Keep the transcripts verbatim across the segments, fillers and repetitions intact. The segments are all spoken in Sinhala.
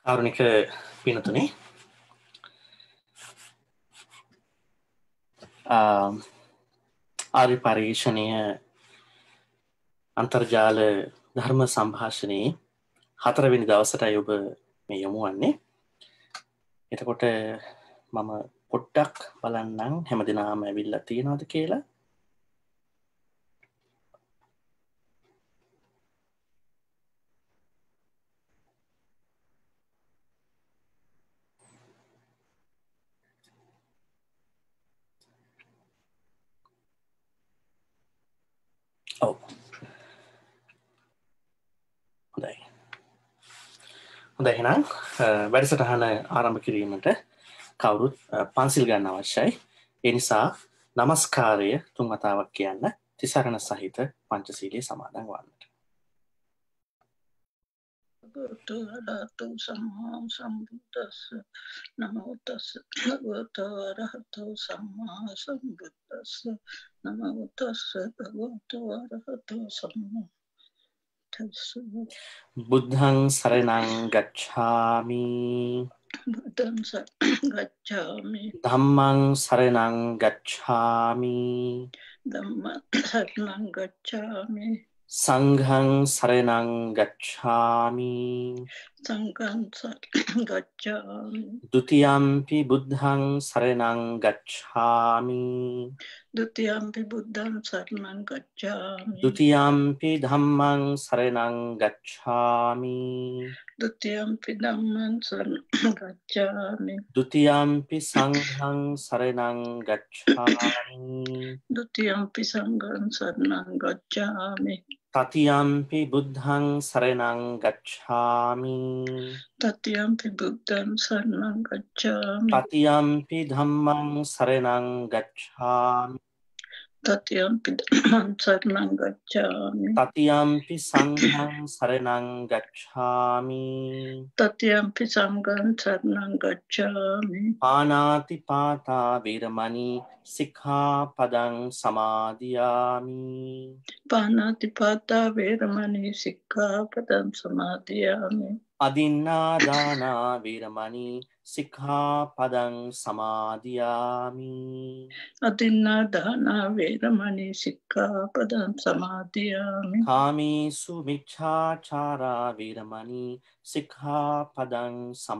කාරුණික පිනතුනේ ආර්ය පරිශ්‍රණය අන්තර්ජාල ධර්ම සංഭാෂණයේ හතරවෙනි දවසටයි ඔබ මේ යොමු වන්නේ. එතකොට මම පොඩ්ඩක් බලන්නම් හැමදෙනාම ඇවිල්ලා තියෙනවද කියලා. ඔව්. හොඳයි. හොඳයි එහෙනම් වැඩසටහන ආරම්භ කිරීමට කවුරුත් පන්සිල් ගන්න අවශ්‍යයි. ඒ නිසා নমස්කාරය තුන් වතාවක් කියන්න තිසරණ සහිත පංචශීලයේ සමාදන් වන්නට. භගවතු අරහතු සම්මා සම්බුද්දස්ස නමෝ තස්ස භගවතු අරහතු සම්මා සම්බුද්දස්ස නමෝ තස්ස භගවතු අරහතු සම්මා තස්ස බුද්ධං සරණං ගච්ඡාමි බුද්ධං සරණං ගච්ඡාමි ධම්මං සරණං ගච්ඡාමි ධම්මං සරණං ගච්ඡාමි සංඝං සරණං ගච්ඡාමි සංඝං සරණං ගච්ඡාමි ဒ ුතියම්පි බුද්ධං සරණං ගච්ඡාමි ဒုတိယံ පි බුද්ධං සරණං ගච්ඡාමි ဒ ුතියම්පි ධම්මං සරණං ගච්ඡාමි ဒုတိယံ පි ධම්මං සරණං ගච්ඡාමි ဒ ුතියම්පි සංඝං සරණං ගච්ඡාමි ဒုတိယံ පි සංඝං සරණං ගච්ඡාමි තතියම්පි බුද්ධං සරණං ගච්ඡාමි တတိယံ පි බුද්ධං සරණං ගච්ඡාමි තතියම්පි ධම්මං සරණං ගච්ඡාමි တတိယံ පි ධම්මං සරණං ගච්ඡාමි තතියම්පි සංඝං සරණං ගච්ඡාමි တတိယံ පි සංඝං සරණං ගච්ඡාමි පානාති පාතා වේරමණී සික්ඛාපදං සමාදියාමි පානාති පාතා වේරමණී සික්ඛාපදං සමාදියාමි අදින්නා දානා වේරමණී සික්ඛාපදං සමාදියාමි අදින්නා දානා වේරමණී සික්ඛාපදං සමාදියාමි කාමීසු මිච්ඡාචාරා වේරමණී සික්ඛාපදං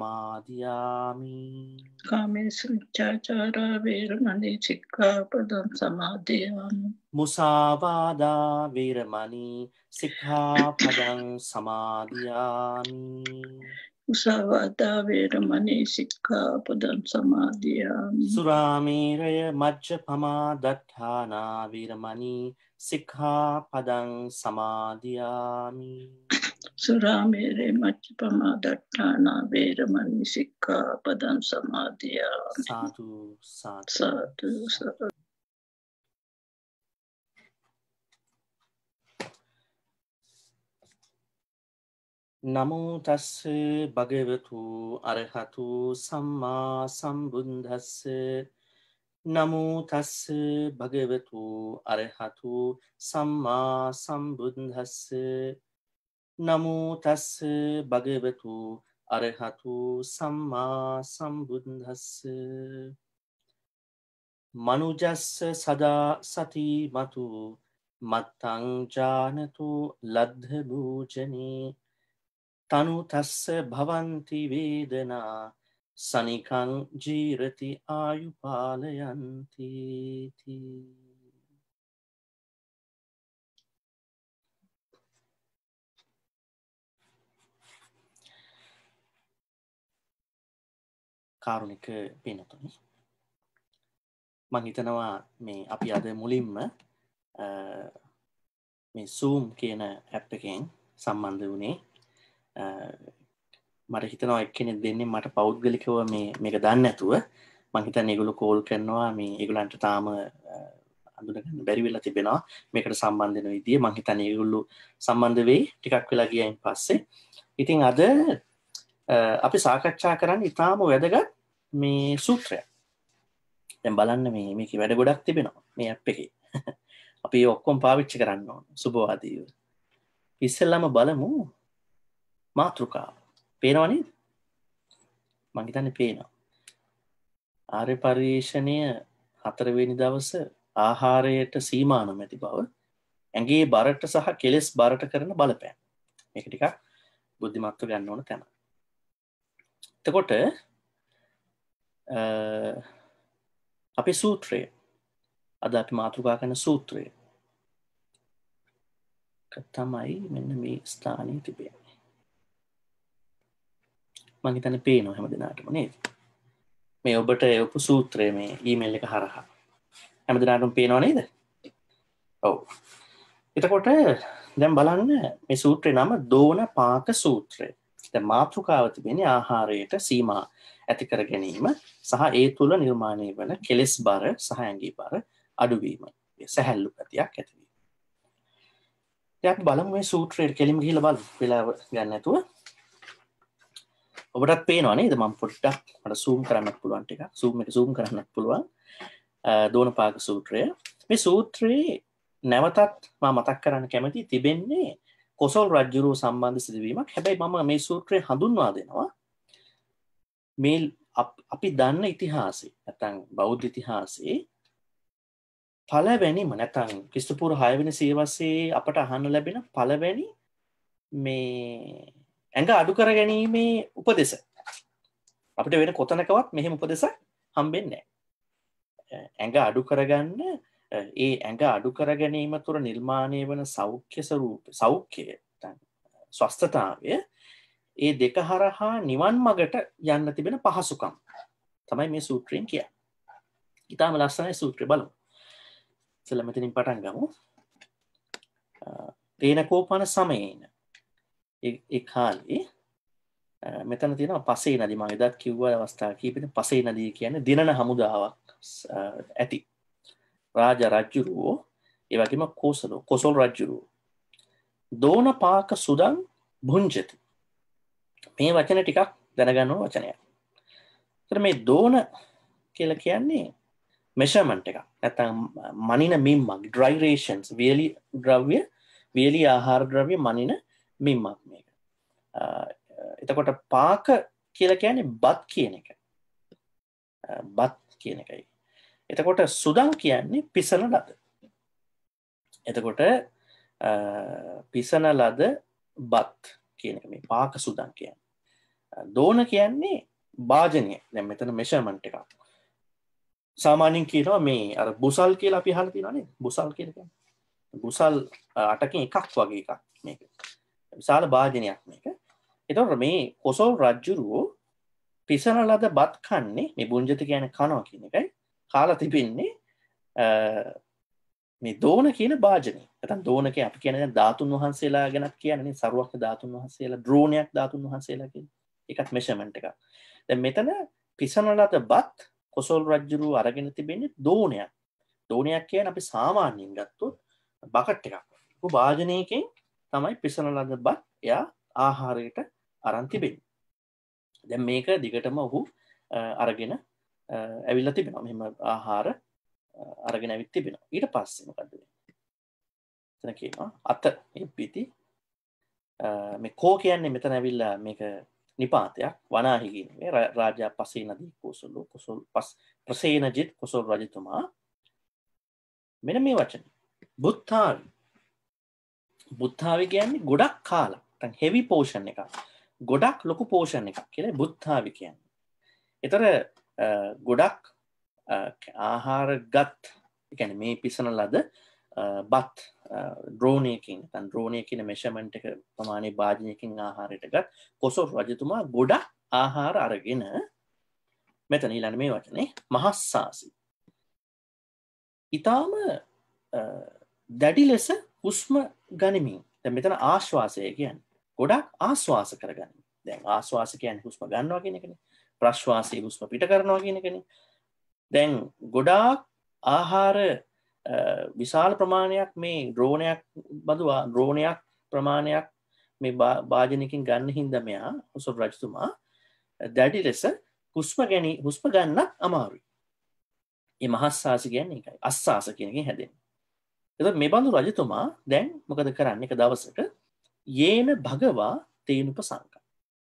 සමාදියාමි කාමේසු මිච්ඡාචාරා වේරමණී සික්ඛාපදං සමාදියාමි මුසාවාදා වේරමණී සික්ඛාපදං සමාදියාමි මුසාවාදා වේරමණී සික්ඛාපදං සමාදියාමි සුරාමේරය මජ්ජපමා දත්තානා වේරමණී සික්ඛාපදං සමාදියාමි සුරාමේරේ මච්චපමා දට්ඨානා වේරමණී සික්ඛාපදං සමාදියාමි සාදු සාදු සාදු සාදු නමෝ තස්ස භගවතු අරහතු සම්මා සම්බුද්දස්ස නමෝ තස්ස භගවතු අරහතු සම්මා සම්බුද්දස්ස නමෝ තස්ස භගවතු අරහතු සම්මා සම්බුද්දස්ස මනුජස්ස සදා සති මතු මත්තං ජානතු ලද්ධ භූජනේ තනු තස්ස භවන්ති වේදනා සනිකං ජීරති ආයුපාලයන්ති කාරුණික පිනතුනි මං හිතනවා මේ අපි අද මුලින්ම මේ Zoom කියන ඇප් එකෙන් සම්බන්ධ වුණේ මට හිතනවා එක්කෙනෙක් දෙන්නේ මට පෞද්ගලිකව මේ මේක දන්නේ නැතුව මං හිතන්නේ ඒගොල්ලෝ කෝල් කරනවා මේ ඒගොල්ලන්ට තාම අඳුනගන්න බැරි වෙලා තිබෙනවා මේකට සම්බන්ධ වෙන විදිය මං හිතන්නේ ඒගොල්ලෝ සම්බන්ධ වෙයි ටිකක් වෙලා ගියයින් පස්සේ ඉතින් අද අපි සාකච්ඡා කරන්නේ ඊටාම වැදගත් මේ සූත්‍රයක් දැන් බලන්න මේ මේකේ වැඩ ගොඩක් තිබෙනවා මේ ඇප් එකේ අපි ඔක්කොම පාවිච්චි කරන්න ඕන සුබවාදීව ඉස්සෙල්ලාම බලමු මාතෘකාව පේනව නේද මං හිතන්නේ පේනවා. ආර්ය පරිශ්‍රණය හතරවෙනි දවස ආහාරයට සීමා නොමැති බව ඇඟේ බරට සහ කෙලෙස් බරට කරන බලපෑම. මේක ටිකක් බුද්ධිමත්ව ගන්න ඕන තැන. එතකොට අපි සූත්‍රය අද අපි මාතෘකා කරන සූත්‍රය තමයි මෙන්න මේ ස්ථානයේ තිබෙන්නේ. මං හිතන්නේ පේනවා හැම දිනාටම නේද? මේ ඔබට එවපු සූත්‍රය මේ ඊමේල් එක හරහා හැම දිනාටම පේනවා නේද? ඔව්. එතකොට දැන් බලන්න මේ සූත්‍රේ නම දෝන පාක සූත්‍රය. දැන් මාතෘකාව තිබෙන්නේ ආහාරයට සීමා ඇති කර ගැනීම සහ ඒ තුල නිර්මාණය වන කෙලෙස් බර සහ ඇඟි බර අඩුවීම. සැහැල්ලු ගතියක් ඇතිවීම. දැන් අපි බලමු මේ සූත්‍රයට කෙලිම ගිහිල්ලා බලමු. වෙලාව ගන්න නැතුව. ඔබටත් පේනවා නේද? මම පොඩ්ඩක් මට zoom කරන්නත් පුළුවන් ටිකක්. zoom එක zoom කරන්නත් පුළුවන්. දෝනපාක සූත්‍රය. මේ සූත්‍රයේ නැවතත් මම මතක් කරන්න කැමති තිබෙන්නේ කොසල් රජුරුව සම්බන්ධ සිදුවීමක්. හැබැයි මම මේ සූත්‍රය හඳුන්වා දෙනවා මේ අපි දන්න ඉතිහාසයේ නැත්නම් බෞද්ධ ඉතිහාසයේ පළවෙනිම නැත්නම් ක්‍රිස්තුපූර්ව හය වෙනි සියවසේ අපට අහන්න ලැබෙන පළවෙනි මේ ඇඟ අඩු කර ගැනීමේ උපදෙස. අපිට වෙන කොතනකවත් මෙහෙම උපදෙසක් හම්බෙන්නේ නැහැ. ඇඟ අඩු කරගන්න ඒ ඇඟ අඩු කර ගැනීම තුර නිර්මාණය වන සෞඛ්‍ය ස්වરૂප සෞඛ්‍යය ස්වස්ථතාවය ඒ දෙක හරහා නිවන් මගට යන්න තිබෙන පහසුකම් තමයි මේ සූත්‍රයෙන් කියන්නේ. ඊටම ලස්සනයි සූත්‍රය බලමු. ඉතින් මෙතනින් පටන් ගමු. තේන කෝපන සමයේන ඒ කාලේ මෙතන තියෙනවා පසේ නදී. මම එදත් කිව්වා අවස්ථා කීපෙක පසේ නදී කියන්නේ දිනන හමුදාවක් ඇති. රාජ රජුරෝ ඒ වගේම කොසල කොසල් රජුරෝ දෝන පාක සුදං භුංජති. මේ වචන ටිකක් දැනගන්න ඕන වචනයක්. ඒතර මේ දෝන කියලා කියන්නේ මෙෂර්මන්ට් එකක්. නැත්නම් මනින මිම්මක්, ඩ්‍රයි රේෂන්ස්, වියලි ද්‍රව්‍ය, වියලි ආහාර ද්‍රව්‍ය මනින මිම්මක් මේක. එතකොට පාක කියලා කියන්නේ බත් කියන එක. බත් කියන එකයි. එතකොට සුදං කියන්නේ පිසන ලද. එතකොට පිසන ලද බත් කියන එක මේ පාක සුදං කියන්නේ. දෝන කියන්නේ භාජනය. දැන් මෙතන මෙෂර්මන්ට් එකක්. සාමාන්‍යයෙන් කියනවා මේ අර බුසල් කියලා අපි අහලා තියෙනවා නේද? බුසල් කියලා කියන්නේ. බුසල් අටකින් එකක් වගේ එකක් මේක. විශාල භාජනයක් මේක. එතකොට මේ කොසල් රජුරෝ පිසන ලද බත් කන්නේ මේ බුංජති කියන්නේ කනවා කියන එකයි. කාලා තිබෙන්නේ මේ දෝන කියන භාජනය. නැත්නම් දෝන කියන්නේ අපි කියන්නේ දැන් ධාතුන් වහන්සේලා ගැනත් කියන්නේ නේ සරුවක්ක ධාතුන් වහන්සේලා ද්‍රෝණයක් ධාතුන් වහන්සේලා කියන්නේ. ඒකත් මෙෂර්මන්ට් එකක්. දැන් මෙතන පිසන ලද බත් කොසල් රජුරු අරගෙන තිබෙන්නේ දෝනයක්. දෝනයක් කියන්නේ අපි සාමාන්‍යයෙන් ගත්තොත් බකට් එකක්. ඒක භාජනයකින් තමයි පිසන ලද බත් එයා ආහාරයට අරන් තිබෙන්නේ. දැන් මේක දිගටම ඔහු අරගෙන ඇවිල්ලා තිබෙනවා. මෙහෙම ආහාර අරගෙන ඇවිත් තිබෙනවා. ඊට පස්සේ මොකද වෙන්නේ? එතන කියනවා අත මේ පිටි මේ කෝ කියන්නේ මෙතන ඇවිල්ලා මේක නිපාතයක් වනාහි කියන්නේ රාජා පසේ නදී කොසල් කොසල් පස් ප්‍රසේනජිත් කොසල් රජතුමා මෙන්න මේ වචනේ බුත්තාවි බුත්තාවි කියන්නේ ගොඩක් කාලා නැත්නම් හෙවි පෝෂන් එකක් ගොඩක් ලොකු පෝෂන් එකක් කියලා බුත්තාවි කියන්නේ. ඒතර ගොඩක් ආහාර ගත් ඒ කියන්නේ මේ පිසන ලද බත් ද්‍රෝණයකින් නැත්නම් ද්‍රෝණය කියන මෙෂර්මන්ට් එක ප්‍රමාණයේ භාජනයකින් ආහාරයට ගත් කොසල් රජතුමා ගොඩක් ආහාර අරගෙන මෙතන ඊළඟ මේ වචනේ මහස්සාසි. ඊටාම දැඩි ලෙස හුස්ම ගනිමින්. දැන් මෙතන ආශ්වාසය කියන්නේ ගොඩක් ආශ්වාස කරගන්න. දැන් ආශ්වාස කියන්නේ හුස්ම ගන්නවා කියන එකනේ. ප්‍රශ්වාසයේ හුස්ම පිට කරනවා කියන එකනේ. දැන් ගොඩාක් ආහාර විශාල ප්‍රමාණයක් මේ ද්‍රෝණයක් බඳු ද්‍රෝණයක් ප්‍රමාණයක් මේ භාජනයකින් ගන්න හින්දා මෙයා කොසල් රජතුමා දැඩි ලෙස හුස්ම ගැනීම හුස්ම ගන්න අමාරුයි. මේ මහස්සාස කියන්නේ ඒකයි. අස්සාස කියන එකෙන් හැදෙන්නේ. එතකොට මේ බඳු රජතුමා දැන් මොකද කරන්නේ? එක දවසක යේන භගවා තේනුප සංක.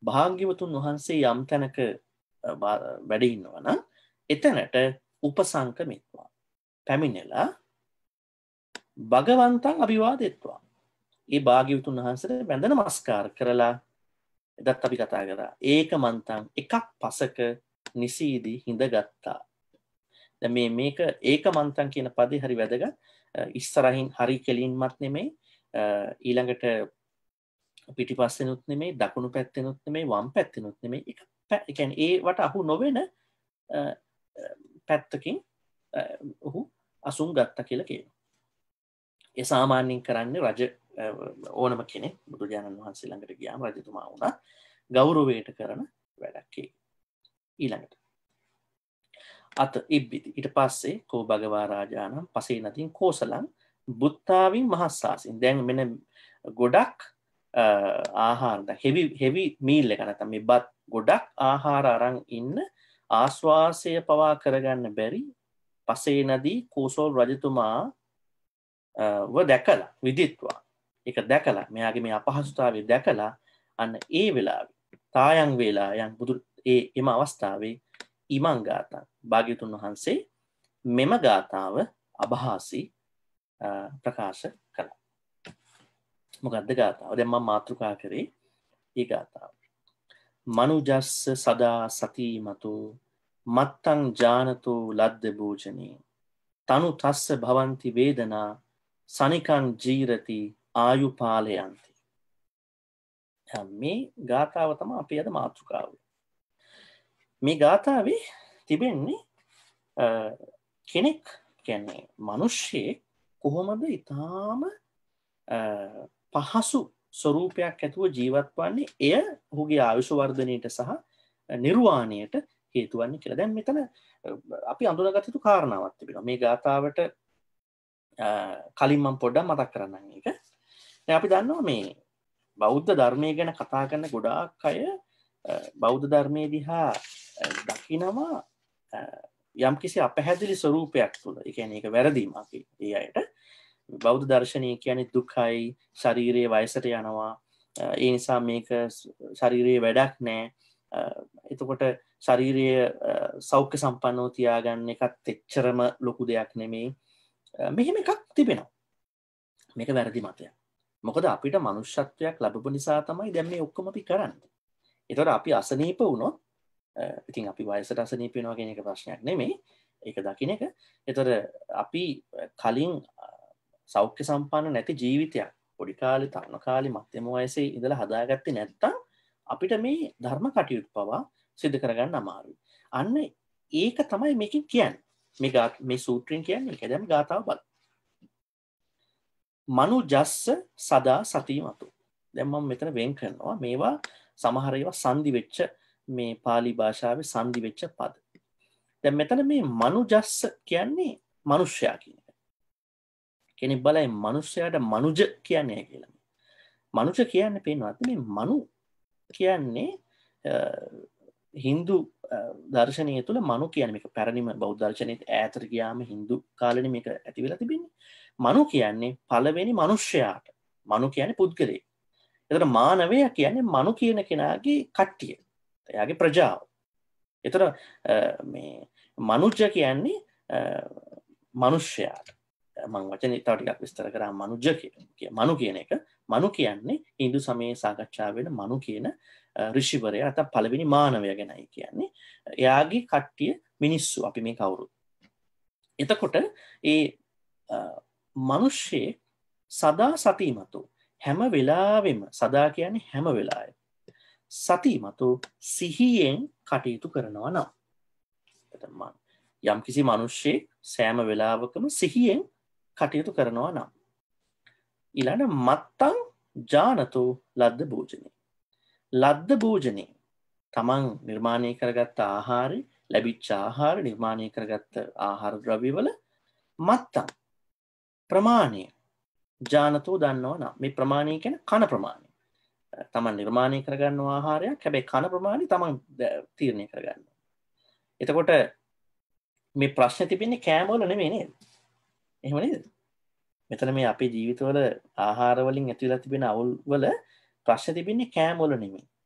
භාග්‍යවතුන් වහන්සේ යම් තැනක වැඩ ඉන්නවා නම් එතනට උපසංකමිත්වා පැමිණෙලා භගවන්තං අභිවාදෙත්වා ඒ භාග්‍යවතුන් වහන්සේට වැඳ නමස්කාර කරලා එදත් අපි කතා කරා ඒකමන්තං එකක් පසක නිසීදී හිඳගත්තා. දැන් මේ මේක ඒකමන්තං කියන පදේ හරි වැදගත්. ඉස්සරහින් හරි කෙලින්මත් නෙමෙයි ඊළඟට පිටිපස්සෙනුත් නෙමෙයි දකුණු පැත්තෙනුත් නෙමෙයි වම් පැත්තෙනුත් නෙමෙයි එක ඒ කියන්නේ ඒවට අහු නොවන පැත්තකින් ඔහු අසුන් ගත්තා කියලා කියනවා. ඒ සාමාන්‍යයෙන් කරන්නේ රජ ඕනම කෙනෙක් බුදුරජාණන් වහන්සේ ළඟට ගියාම රජතුමා වුණා ගෞරවයට කරන වැඩක් ඒ. ඊළඟට අත ඉබ්බිති ඊට පස්සේ කෝ භගවා රාජානම් පසේ නදින් කෝසලං බුත්තාවින් මහස්සාසින් දැන් මෙන්න ගොඩක් ආහාර හෙවි හෙවි මීල් එක නැත්නම් මේ බත් ගොඩක් ආහාර අරන් ඉන්න ආස්වාසය පවා කරගන්න බැරි පසේ නදී කෝසල් රජතුමා ව දැකලා විදිත්වා ඒක දැකලා මෙයාගේ මේ අපහසුතාවය දැකලා අන්න ඒ වෙලාවේ තායන් වේලා යන් බුදු ඒ එම අවස්ථාවේ ඉමං ගාථා භාග්‍යතුන් වහන්සේ මෙම ගාථාව අභාසී ප්‍රකාශ කළා. මොකද්ද ගාථාව? දැන් මම මාතෘකා කරේ ඒ ගාථාව. මනුජස්ස සදා සතිමතු මත්තං ජානතු ලද්ද භෝජනේ තනු තස්ස භවಂತಿ වේදනා සනිකං ජීරති ආයුපාලයන්ති. මේ ගාථාව තමයි අපි අද මාතෘකාව. මේ ගාථාවේ තිබෙන්නේ කෙනෙක් කියන්නේ මිනිස්සෙක් කොහොමද ඊටාම පහසු ස්වරූපයක් ඇතුව ජීවත් වන්නේ එය ඔහුගේ ආයුෂ වර්ධනයට සහ නිර්වාණයට හේතු වන්නේ කියලා. දැන් මෙතන අපි අඳුනගත යුතු කාරණාවක් තිබෙනවා. මේ ගාථාවට කලින් මම පොඩ්ඩක් මතක් කරන්නම් ඒක. දැන් අපි දන්නවා මේ බෞද්ධ ධර්මයේ ගැන කතා කරන ගොඩාක් අය බෞද්ධ ධර්මයේ දිහා දකිනවා යම්කිසි අපැහැදිලි ස්වරූපයක් තුළ. ඒ කියන්නේ ඒක වැරදීමක් ඒ අයට. බෞද්ධ දර්ශනය කියන්නේ දුකයි, ශරීරයේ වයසට යනවා. ඒ නිසා මේක ශරීරයේ වැඩක් නෑ. එතකොට ශරීරයේ සෞඛ්‍ය සම්පන්නව තියාගන්න එකත් එච්චරම ලොකු දෙයක් නෙමෙයි. මෙහෙම එකක් තිබෙනවා. මේක වැරදි මතයක්. මොකද අපිට මනුෂ්‍යත්වයක් ලැබපු නිසා තමයි දැන් මේ ඔක්කොම අපි කරන්නේ. ඒතකොට අපි අසනීප වුණොත් ඉතින් අපි වයසට අසනීප වෙනවා කියන එක ප්‍රශ්නයක් නෙමෙයි. ඒක දකින්න එක. ඒතකොට අපි කලින් සෞඛ්‍ය සම්පන්න නැති ජීවිතයක් පොඩි කාලේ තරුණ කාලේ මධ්‍යම වයසේ ඉඳලා හදාගත්තේ නැත්නම් අපිට මේ ධර්ම කටයුතු පවා සිදු කරගන්න අමාරුයි. අන්න ඒක තමයි මේකෙන් කියන්නේ. මේ මේ සූත්‍රයෙන් කියන්නේ ඒක. දැන් ගාථාව බලමු. මනුජස්ස සදා සතිමතු. දැන් මම මෙතන වෙන් කරනවා මේවා සමහර ඒවා සංදි වෙච්ච මේ pāli භාෂාවේ සංදි වෙච්ච පද. දැන් මෙතන මේ මනුජස්ස කියන්නේ මිනිසයා කියන එක. කෙනෙක් බලයි මිනිසයාට මනුජ කියන්නේ කියලා. මනුජ කියන්නේ පේනවත් මේ මනු කියන්නේ හින්දු දර්ශනය තුළ මනු කියන්නේ මේක පැරණිම බෞද්ධ දර්ශනයේත් ඈතට ගියාම හින්දු කාලෙනේ මේක ඇති වෙලා තිබෙන්නේ. මනු කියන්නේ පළවෙනි මිනිසයාට. මනු කියන්නේ පුද්ගලයෙක්. එතකොට මානවයා කියන්නේ මනු කියන කෙනාගේ කට්ටිය. එයාගේ ප්‍රජාව. එතකොට මේ මනුජ කියන්නේ මිනිසයාට. මම වචනේ තව ටිකක් විස්තර කරා මනුජ කියන මනු කියන එක. මනු කියන්නේ හින්දු සමයේ සාකච්ඡා වෙන මනු කියන ඍෂිවරයා නැත්නම් පළවෙනි මානවයා ගැනයි කියන්නේ. එයාගේ කට්ටිය මිනිස්සු අපි මේ කවුරුත්. එතකොට ඒ මිනිස්සේ සදා සතිමතු හැම වෙලාවෙම සදා කියන්නේ හැම වෙලාවෙම සතිමතු සිහියෙන් කටයුතු කරනවා නම් එතන යම් කිසි මිනිස්සෙක් සෑම වෙලාවකම සිහියෙන් කටයුතු කරනවා නම් ඊළඟ මත්තං ජානතෝ ලද්ද භෝජනේ ලද්ද භෝජනේ තමන් නිර්මාණය කරගත්ත ආහාරය ලැබිච්ච ආහාර නිර්මාණය කරගත්ත ආහාර ද්‍රව්‍යවල මත්තං ප්‍රමාණය ජානතෝ දන්නවා නම් මේ ප්‍රමාණය කියන්නේ කන ප්‍රමාණය. තමන් නිර්මාණය කරගන්න ආහාරයක් හැබැයි කන ප්‍රමාණය තමන් තීරණය කරගන්නවා. එතකොට මේ ප්‍රශ්නේ තිබෙන්නේ කෑම වල නෙමෙයි නේද? එහෙම නේද? මෙතන මේ අපේ ජීවිතවල ආහාර වලින් ඇති වෙලා තිබෙන අවුල් වල ප්‍රශ්නේ තිබෙන්නේ කෑම වල නෙමෙයි.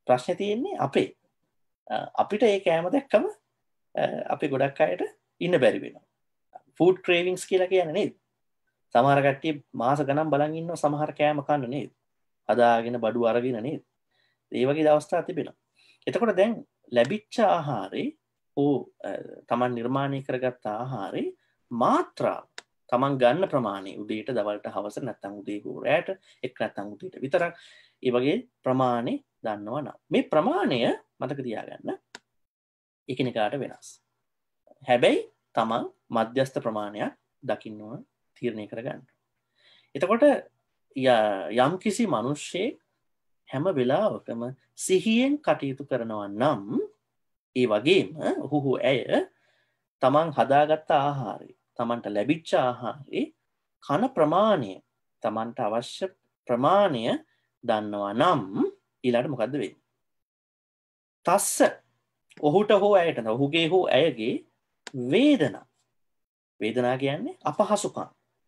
ප්‍රශ්නේ තියෙන්නේ අපේ. අපිට ඒ කෑම දැක්කම අපි ගොඩක් අයට ඉන්න බැරි වෙනවා. ෆුඩ් ක්‍රේවිංස් කියලා කියන්නේ නේද? සමහර කට්ටිය මාස ගණන් බලන් ඉන්නවා සමහර කෑම කන්න නේද? හදාගෙන බඩු අරගෙන නේද? ඒ වගේ අවස්ථා තිබෙනවා. එතකොට දැන් ලැබිච්ච ආහාරේ ඕ තමන් නිර්මාණය කරගත්ත ආහාරේ මාත්‍රාව තමන් ගන්න ප්‍රමාණය උදේට දවල්ට හවස නැත්තම් උදේ හෝ රැට එක් නැත්තම් උදේට විතරක් ඒ වගේ ප්‍රමාණය දන්නවා නම් මේ ප්‍රමාණය මතක තියාගන්න එකිනෙකාට වෙනස්. හැබැයි තමන් මධ්‍යස්ථ ප්‍රමාණයක් දකින්න ඕන තීරණය කරගන්න. එතකොට යම් කිසි මිනිස්සෙක් හැම වෙලාවකම සිහියෙන් කටයුතු කරනවා නම් ඒ වගේම ඔහු ඇය තමන් හදාගත්ත ආහාරය තමන්ට ලැබිච්ච ආහාරේ කන ප්‍රමාණය තමන්ට අවශ්‍ය ප්‍රමාණය දන්නවා නම් ඊළඟට මොකද්ද වෙන්නේ? තස්ස ඔහුට හෝ ඇයට ඔහුගේ හෝ ඇයගේ වේදනා වේදනා කියන්නේ අපහසුකම්.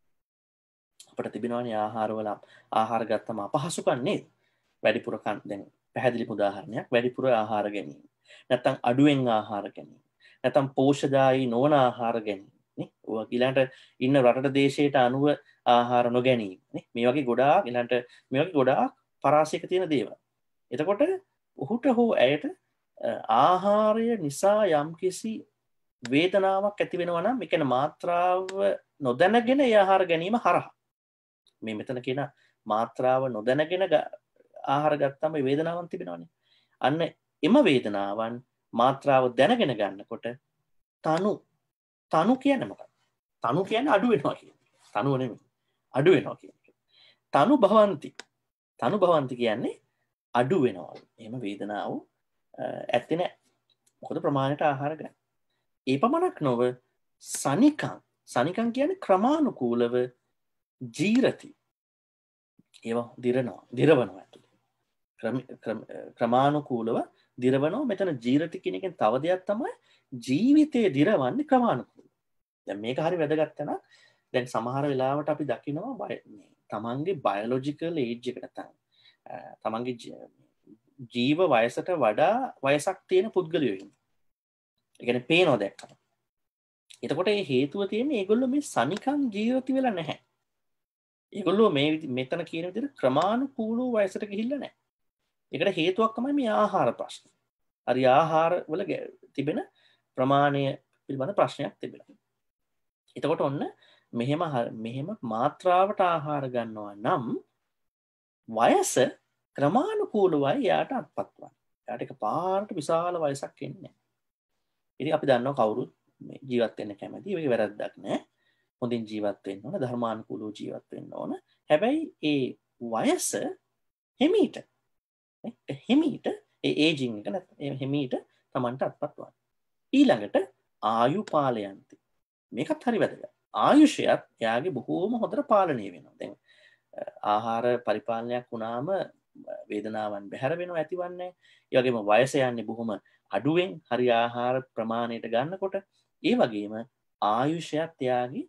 අපිට තිබෙනවානේ ආහාරවල ආහාර ගත්තම අපහසුකම් නේද? වැඩිපුර කන් දැන් පැහැදිලි උදාහරණයක් වැඩිපුර ආහාර ගැනීම. නැත්තම් අඩුවෙන් ආහාර ගැනීම. නැත්තම් පෝෂදායී නොවන ආහාර ගැනීම. නේ? ඔය ඊළඟට ඉන්න රටට දේශයට අනුව ආහාර නොගැනීම. නේ? මේ වගේ ගොඩාක් ඊළඟට මේ වගේ ගොඩාක් පරාසයක තියෙන දේවල්. එතකොට ඔහුට හෝ ඇයට ආහාරය නිසා යම්කිසි වේදනාවක් ඇති වෙනවා නම් ඒ කියන්නේ මාත්‍රාව නොදැනගෙන ඒ ආහාර ගැනීම හරහා මේ මෙතන කියන මාත්‍රාව නොදැනගෙන ආහාර ගත්තම වේදනාවක් තිබෙනවානේ. අන්න එම වේදනාවන් මාත්‍රාව දැනගෙන ගන්නකොට තනු තනු කියන්නේ මොකක්ද? තනු කියන්නේ අඩු වෙනවා කියන්නේ. තනුව නෙමෙයි. අඩු වෙනවා කියන්නේ. තනු භවಂತಿ. තනු භවಂತಿ කියන්නේ අඩු වෙනවා. එහෙම වේදනාව ඇත්තේ නැහැ. මොකද ප්‍රමාණයට ආහාර ගන්න. ඒ පමණක් නොව සනිකං සනිකං කියන්නේ ක්‍රමානුකූලව ජීරති. ඒවා දිරනවා. දිරවනවා ඇතුලේ. ක්‍රමානුකූලව දිරවනවා. මෙතන ජීරති කියන එකෙන් තව දෙයක් තමයි ජීවිතේ දිරවන්නේ ක්‍රමානුකූලව. දැන් මේක හරි වැදගත් වෙනවා. දැන් සමහර වෙලාවට අපි දකිනවා මේ තමන්ගේ බයොලොජිකල් ඒජ් එක නැත්නම් තමන්ගේ ජීව වයසට වඩා වයසක් තියෙන පුද්ගලයෝ ඉන්නවා. ඒ කියන්නේ පේනවා දැක්කම. එතකොට ඒ හේතුව තියෙන්නේ ඒගොල්ලෝ මේ සනිකම් ජීවිත වෙලා නැහැ. ඒගොල්ලෝ මේ මෙතන කියන විදිහට ක්‍රමානුකූලව වයසට ගිහිල්ලා නැහැ. ඒකට හේතුවක් තමයි මේ ආහාර ප්‍රශ්න. හරි ආහාර වල තිබෙන ප්‍රමාණය පිළිබඳ ප්‍රශ්නයක් තිබෙනවා. එතකොට ඔන්න මෙහෙම මෙහෙම මාත්‍රාවට ආහාර ගන්නවා නම් වයස ක්‍රමානුකූලවයි යාට අත්පත් වන්නේ. යාට එකපාරට විශාල වයසක් එන්නේ නැහැ. ඉතින් අපි දන්නවා කවුරුත් මේ ජීවත් වෙන්න කැමති. ඒක වැරද්දක් නෑ. හොඳින් ජීවත් වෙන්න ඕන, ධර්මානුකූලව ජීවත් වෙන්න ඕන. හැබැයි ඒ වයස හිමීට නේ හිමීට ඒ ඒජින් එක නැත්නම් හිමීට Tamanට අත්පත් වන්නේ. ඊළඟට ආයු පාලයන්ති. මේකත් හරි වැදගත්. ආයුෂයත් එයාගේ බොහෝම හොඳට පාලනය වෙනවා. දැන් ආහාර පරිපාලනයක් වුණාම වේදනාවන් බැහැර වෙනවා ඇතිවන්නේ. ඒ වගේම වයස යන්නේ බොහොම අඩුවෙන් හරි ආහාර ප්‍රමාණයට ගන්නකොට ඒ වගේම ආයුෂයත් එයාගේ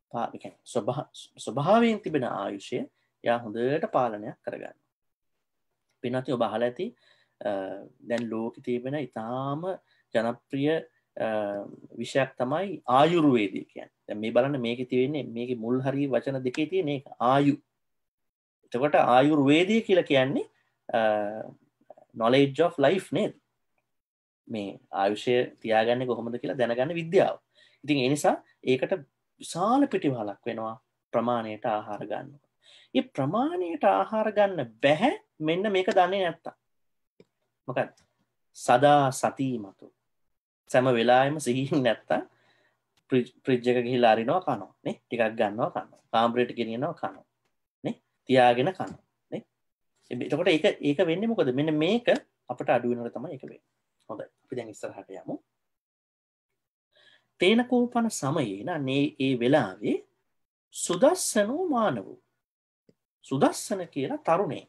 ස්වභාවයෙන් තිබෙන ආයුෂය එයා හොඳට පාලනයක් කරගන්න. පින්නත් ඔබ අහලා ඇති දැන් ලෝකෙ තිබෙන ඉතාම ජනප්‍රිය විෂයක් තමයි ආයුර්වේදය කියන්නේ. දැන් මේ බලන්න මේකේ තියෙන්නේ මේකේ මුල් හරිය වචන දෙකේ තියෙන එක ආයු. එතකොට ආයුර්වේදය කියලා කියන්නේ knowledge of life නේද? මේ ආයුෂය තියාගන්නේ කොහොමද කියලා දැනගන්න විද්‍යාව. ඉතින් ඒ නිසා ඒකට විශාල පිටිවහලක් වෙනවා ප්‍රමාණයට ආහාර ගන්න. මේ ප්‍රමාණයට ආහාර ගන්න බැහැ මෙන්න මේක දන්නේ නැත්තම්. මොකද සදා සතිමතු සෑම වෙලාවෙම සිහියෙන් නැත්තම් ෆ්‍රිජ් එක ගිහිල්ලා අරිනවා කනවා නේ ටිකක් ගන්නවා කනවා කාමරේට ගෙනියනවා කනවා නේ තියාගෙන කනවා නේ එතකොට ඒක ඒක වෙන්නේ මොකද මෙන්න මේක අපිට අඩු වෙනකොට තමයි ඒක වෙන්නේ. හොඳයි අපි දැන් ඉස්සරහට යමු. තේන කෝපන සමයේ නේ ඒ වෙලාවේ සුදස්සනෝ මානවෝ සුදස්සන කියලා තරුණේ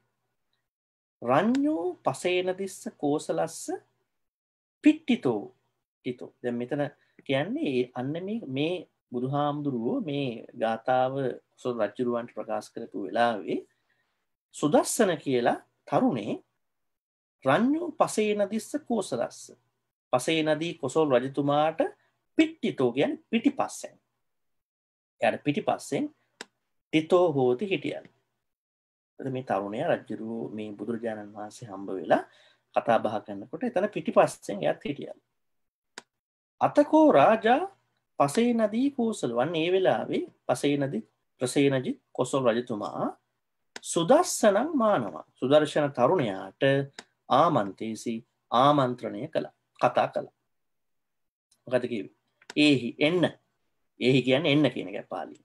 රඤ්ඤෝ පසේන දිස්ස කෝසලස්ස පිට්ටිතෝ ටිතෝ. දැන් මෙතන කියන්නේ අන්න මේ මේ බුදුහාමුදුරුවෝ මේ ගාථාව සොල් රජුරවන්ට ප්‍රකාශ කරපු වෙලාවේ සුදස්සන කියලා තරුණේ රඤ්ඤෝ පසේනදිස්ස කෝසලස්ස. පසේනදී කොසල් රජතුමාට පිට්ටිතෝ කියන්නේ පිටිපස්සෙන්. එයාට පිටිපස්සෙන් තිතෝ හෝති හිටියලු. මේ තරුණයා රජුරු මේ බුදුරජාණන් වහන්සේ හම්බ වෙලා කතා බහ කරනකොට එතන පිටිපස්සෙන් එයාත් හිටියලු. අතකෝ රාජා පසේනදී කෝසල වන්නේ ඒ වෙලාවේ පසේනදී ප්‍රසේනජිත් කොසල් රජතුමා සුදස්සනං මානවා. සුදර්ශන තරුණයාට ආමන්තේසි ආමන්ත්‍රණය කළා. කතා කළා. මොකද කිව්වේ? ඒහි එන්න. ඒහි කියන්නේ එන්න කියන එකයි පාලියෙන්.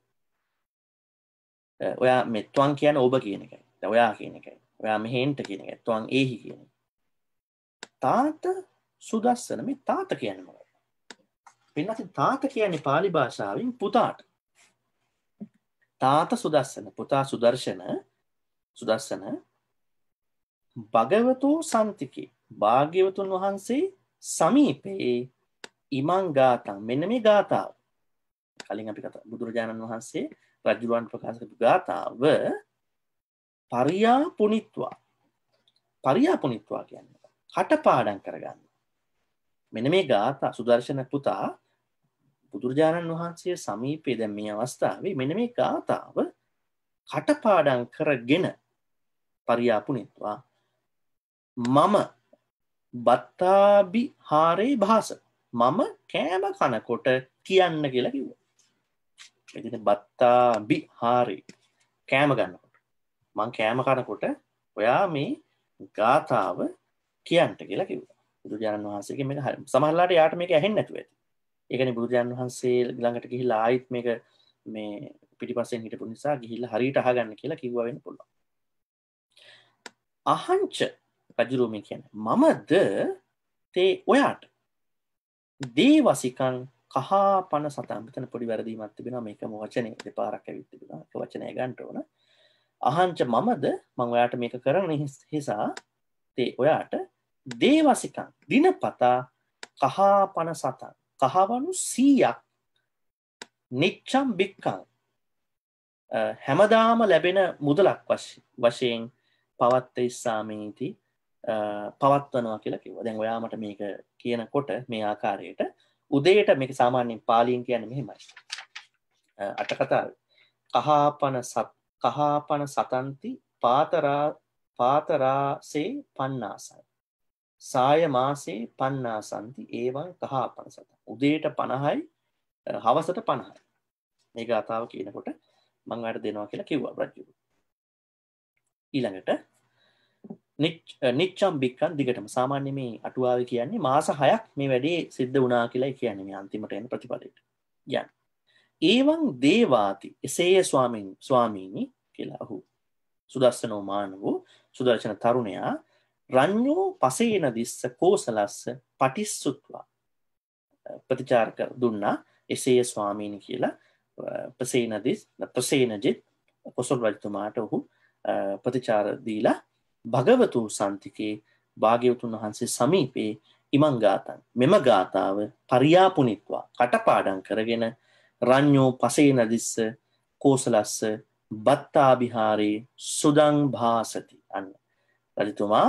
ඔයා මේ ත්වං කියන්නේ ඔබ කියන එකයි. දැන් ඔයා කියන එකයි. ඔයා මෙහෙන්ට කියන එකයි. ත්වං ඒහි කියන එක. තාත සුදස්සන මේ තාත කියන්නේ මොකක්ද? පින්නත් තාත කියන්නේ පාලි භාෂාවෙන් පුතාට. තාත සුදස්සන පුතා සුදර්ශන සුදස්සන භගවතෝ සම්තිකේ භාග්‍යවතුන් වහන්සේ සමීපේ ඉමං ගාතං මෙන්න මේ ගාතාව කලින් අපි කතා බුදුරජාණන් වහන්සේ රජුලන් ප්‍රකාශ කරපු ගාතාව පරියා පුනිත්වා පරියා පුනිත්වා කියන්නේ කටපාඩම් කරගන්න. මෙන්න මේ ගාථා සුදර්ශන පුතා බුදුරජාණන් වහන්සේ සමීපයේ දැන් මේ අවස්ථාවේ මෙන්න මේ ගාථාව කටපාඩම් කරගෙන පරියා පුනිත්වා මම බත්තාබි හාරේ භාස මම කෑම කනකොට කියන්න කියලා කිව්වා. මෙතන බත්තාබි හාරේ කෑම ගන්නකොට මං කෑම කනකොට ඔයා මේ ගාථාව කියන්න කියලා කිව්වා. බුදුරජාණන් වහන්සේගේ මේක සමහරලාට යාට මේක ඇහෙන්නේ නැතුව ඇති. ඒ කියන්නේ බුදුරජාණන් වහන්සේ ළඟට ගිහිල්ලා ආයිත් මේක මේ පිටිපස්සෙන් හිටපු නිසා ගිහිල්ලා හරියට අහගන්න කියලා කිව්වා වෙන්න පුළුවන්. අහංච රජුරු මේ කියන්නේ මමද තේ ඔයාට දේවසිකං කහාපන සතන් මෙතන පොඩි වැරදීමක් තිබෙනවා මේකම වචනේ දෙපාරක් ඇවිත් තිබුණා ඒක වචනය ගන්න ඕන අහංච මමද මම ඔයාට මේක කරන නිසා තේ ඔයාට දේවසිකං දිනපතා කහාපන සතන් කහවණු සීයක් නිච්ඡම් බික්කං හැමදාම ලැබෙන මුදලක් වශයෙන් පවත්තේ සාමීති පවත්වනවා කියලා කිව්වා. දැන් ඔයා මට මේක කියනකොට මේ ආකාරයට උදේට මේක සාමාන්‍යයෙන් පාලියෙන් කියන්නේ මෙහෙමයි. අට කතාවේ කහාපන සත් කහාපන සතන්ති පාතරා පාතරාසේ පන්නාසයි. සාය මාසේ පන්නාසන්ති ඒවං කහාපන සතන්. උදේට පනහයි හවසට පනහයි. මේ ගාතාව කියනකොට මම ඔයාලට දෙනවා කියලා කිව්වා රජු. ඊළඟට නිච්ඡම් බික්කන් දිගටම සාමාන්‍ය මේ අටුවාවේ කියන්නේ මාස හයක් මේ වැඩේ සිද්ධ වුණා කියලා කියන්නේ මේ අන්තිමට එන ප්‍රතිපලයට. යන්න. ඒවං දේවාති එසේය ස්වාමීන් ස්වාමීනි කියලා අහු. සුදස්සනෝ මානවෝ සුදර්ශන තරුණයා රඤ්ඤෝ පසේන දිස්ස කෝසලස්ස පටිස්සුත්වා ප්‍රතිචාර කර දුන්නා එසේය ස්වාමීනි කියලා පසේන දිස් ප්‍රසේනජිත් කොසල් රජතුමාට ඔහු ප්‍රතිචාර දීලා භගවතු සන්තිකේ භාග්‍යවතුන් වහන්සේ සමීපේ ඉමං ගාතං මෙම ගාතාව පරියාපුනිත්වා කටපාඩම් කරගෙන රඤ්ඤෝ පසේන දිස්ස කෝසලස්ස බත්තාබිහාරේ සුදං භාසති අන්න රජතුමා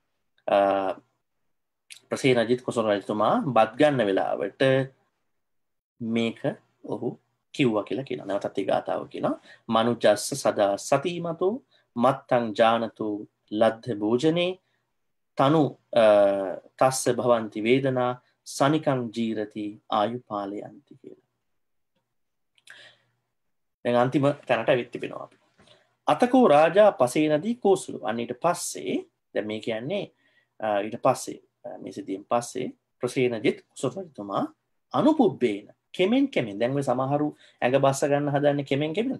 ප්‍රසේනජිත් කොසල් රජතුමා බත් ගන්න වෙලාවට මේක ඔහු කිව්වා කියලා කියනවා. නැවතත් ඒ ගාතාව කියනවා මනුජස්ස සදා සතිමතෝ මත්තං ජානතු ලද්ධ භෝජනේ තනු තස්ස භවಂತಿ වේදනා සනිකං ජීරති ආයුපාලයන්ති කියලා. දැන් අන්තිම තැනට ඇවිත් තිබෙනවා අපි. අතකෝ රාජා පසේනදී කෝසලු. අන්න ඊට පස්සේ දැන් මේ කියන්නේ ඊට පස්සේ මේ සිද්ධියෙන් පස්සේ ප්‍රසේනජිත් කුසලතුමා අනුපුබ්බේන කෙමෙන් කෙමෙන් දැන් මේ සමහරු ඇඟ බස්ස ගන්න හදන්නේ කෙමෙන් කෙමෙන්ද?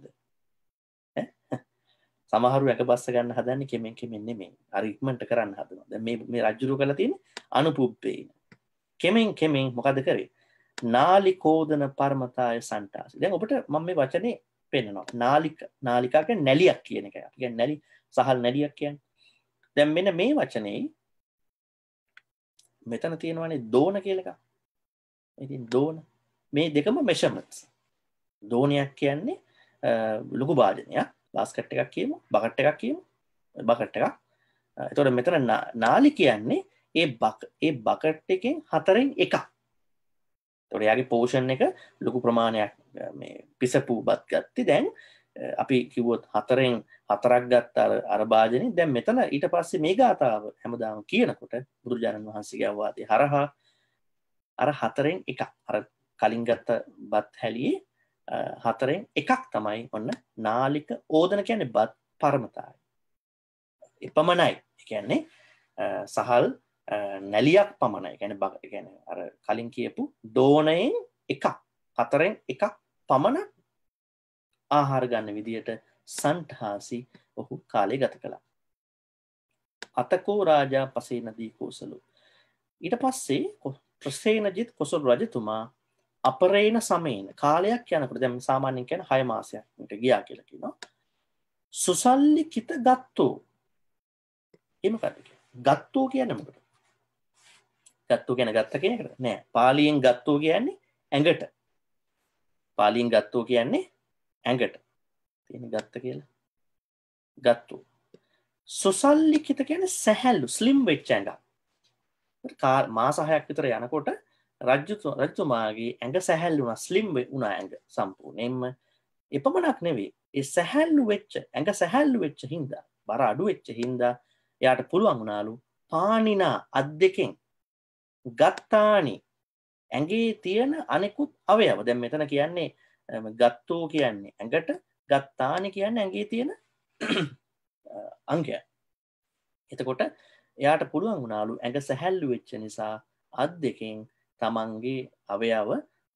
සමහරු ඇඟ බස්ස ගන්න හදන්නේ කෙමෙන් කෙමෙන් නෙමෙයි. අර ඉක්මනට කරන්න හදනවා. දැන් මේ මේ රජුරු කරලා තියෙන්නේ අනුපුබ්බේන. කෙමෙන් කෙමෙන් මොකද කරේ? නාලිකෝදන පර්මතාය සන්ටාස. දැන් ඔබට මම මේ වචනේ පෙන්නනවා. නාලික නාලිකා කියන්නේ නැලියක් කියන එකයි. අපි කියන්නේ නැලි සහල් නැලියක් කියන්නේ. දැන් මෙන්න මේ වචනේ මෙතන තියෙනවානේ දෝන කියලා එකක්. ඉතින් දෝන මේ දෙකම මෙෂර්මන්ට්ස්. දෝනයක් කියන්නේ ලොකු භාජනයක්. බාස්කට් එකක් කියමු, බකට් එකක් කියමු. බකට් එකක් එතකොට මෙතන නාලි කියන්නේ ඒ බක ඒ බකට් එකෙන් හතරෙන් එකක්. එතකොට යාගේ පෝෂන් එක ලොකු ප්‍රමාණයක් මේ පිසපු බත් ගත්තේ. දැන් අපි කිව්වොත් හතරෙන් හතරක් ගත්ත අර අර භාජනේ. දැන් මෙතන ඊට පස්සේ මේ ගාතාව හැමදාම කියනකොට බුදුරජාණන් වහන්සේගේ අවවාදේ හරහා අර හතරෙන් එකක් අර කලින් ගත්ත බත් හැලියේ හතරෙන් එකක් තමයි ඔන්න නාලික ඕදන කියන්නේ බත් පරමතාවය. එපමණයි. ඒ කියන්නේ සහල් නැලියක් පමණයි. කියන්නේ බක කියන්නේ අර කලින් කියපු දෝණයෙන් එකක් හතරෙන් එකක් පමණ ආහාර ගන්න විදියට සන්ටහාසි ඔහු කාලය ගත කළා. අතකෝ රාජා පසේනදී කෝසලෝ. ඊට පස්සේ ප්‍රසේනජිත් කොසල් රජතුමා අපරේන සමයන කාලයක් යනකොට දැන් සාමාන්‍යයෙන් කියන හය මාසයක් මිට ගියා කියලා කියනවා. සුසල්ලි කිත ගත්තෝ. ඒ මොකක්ද? ගත්තෝ කියන්නේ මොකද? ගත්තෝ කියන ගත්ත කියන එකට නෑ. පාලියෙන් ගත්තෝ කියන්නේ ඇඟට. පාලියෙන් ගත්තෝ කියන්නේ ඇඟට. තියෙන ගත්ත කියලා. ගත්තෝ. සුසල්ලි කිත කියන්නේ සැහැල්ලු ස්ලිම් වෙච්ච ඇඟක්. මාස හයක් විතර යනකොට රජතුමාගේ ඇඟ සැහැල්ලු වුණා ස්ලිම් වුණා ඇඟ සම්පූර්ණයෙන්ම. එපමණක් නෙවෙයි ඒ සැහැල්ලු වෙච්ච ඇඟ සැහැල්ලු වෙච්ච හින්දා බර අඩු වෙච්ච හින්දා එයාට පුළුවන් වුණාලු පානිනා අත් දෙකෙන් ගත්තානි ඇඟේ තියෙන අනෙකුත් අවයව. දැන් මෙතන කියන්නේ ගත්තෝ කියන්නේ ඇඟට, ගත්තානි කියන්නේ ඇඟේ තියෙන අංගය. එතකොට එයාට පුළුවන් වුණාලු ඇඟ සැහැල්ලු වෙච්ච නිසා අත් දෙකෙන් තමන්ගේ අවයව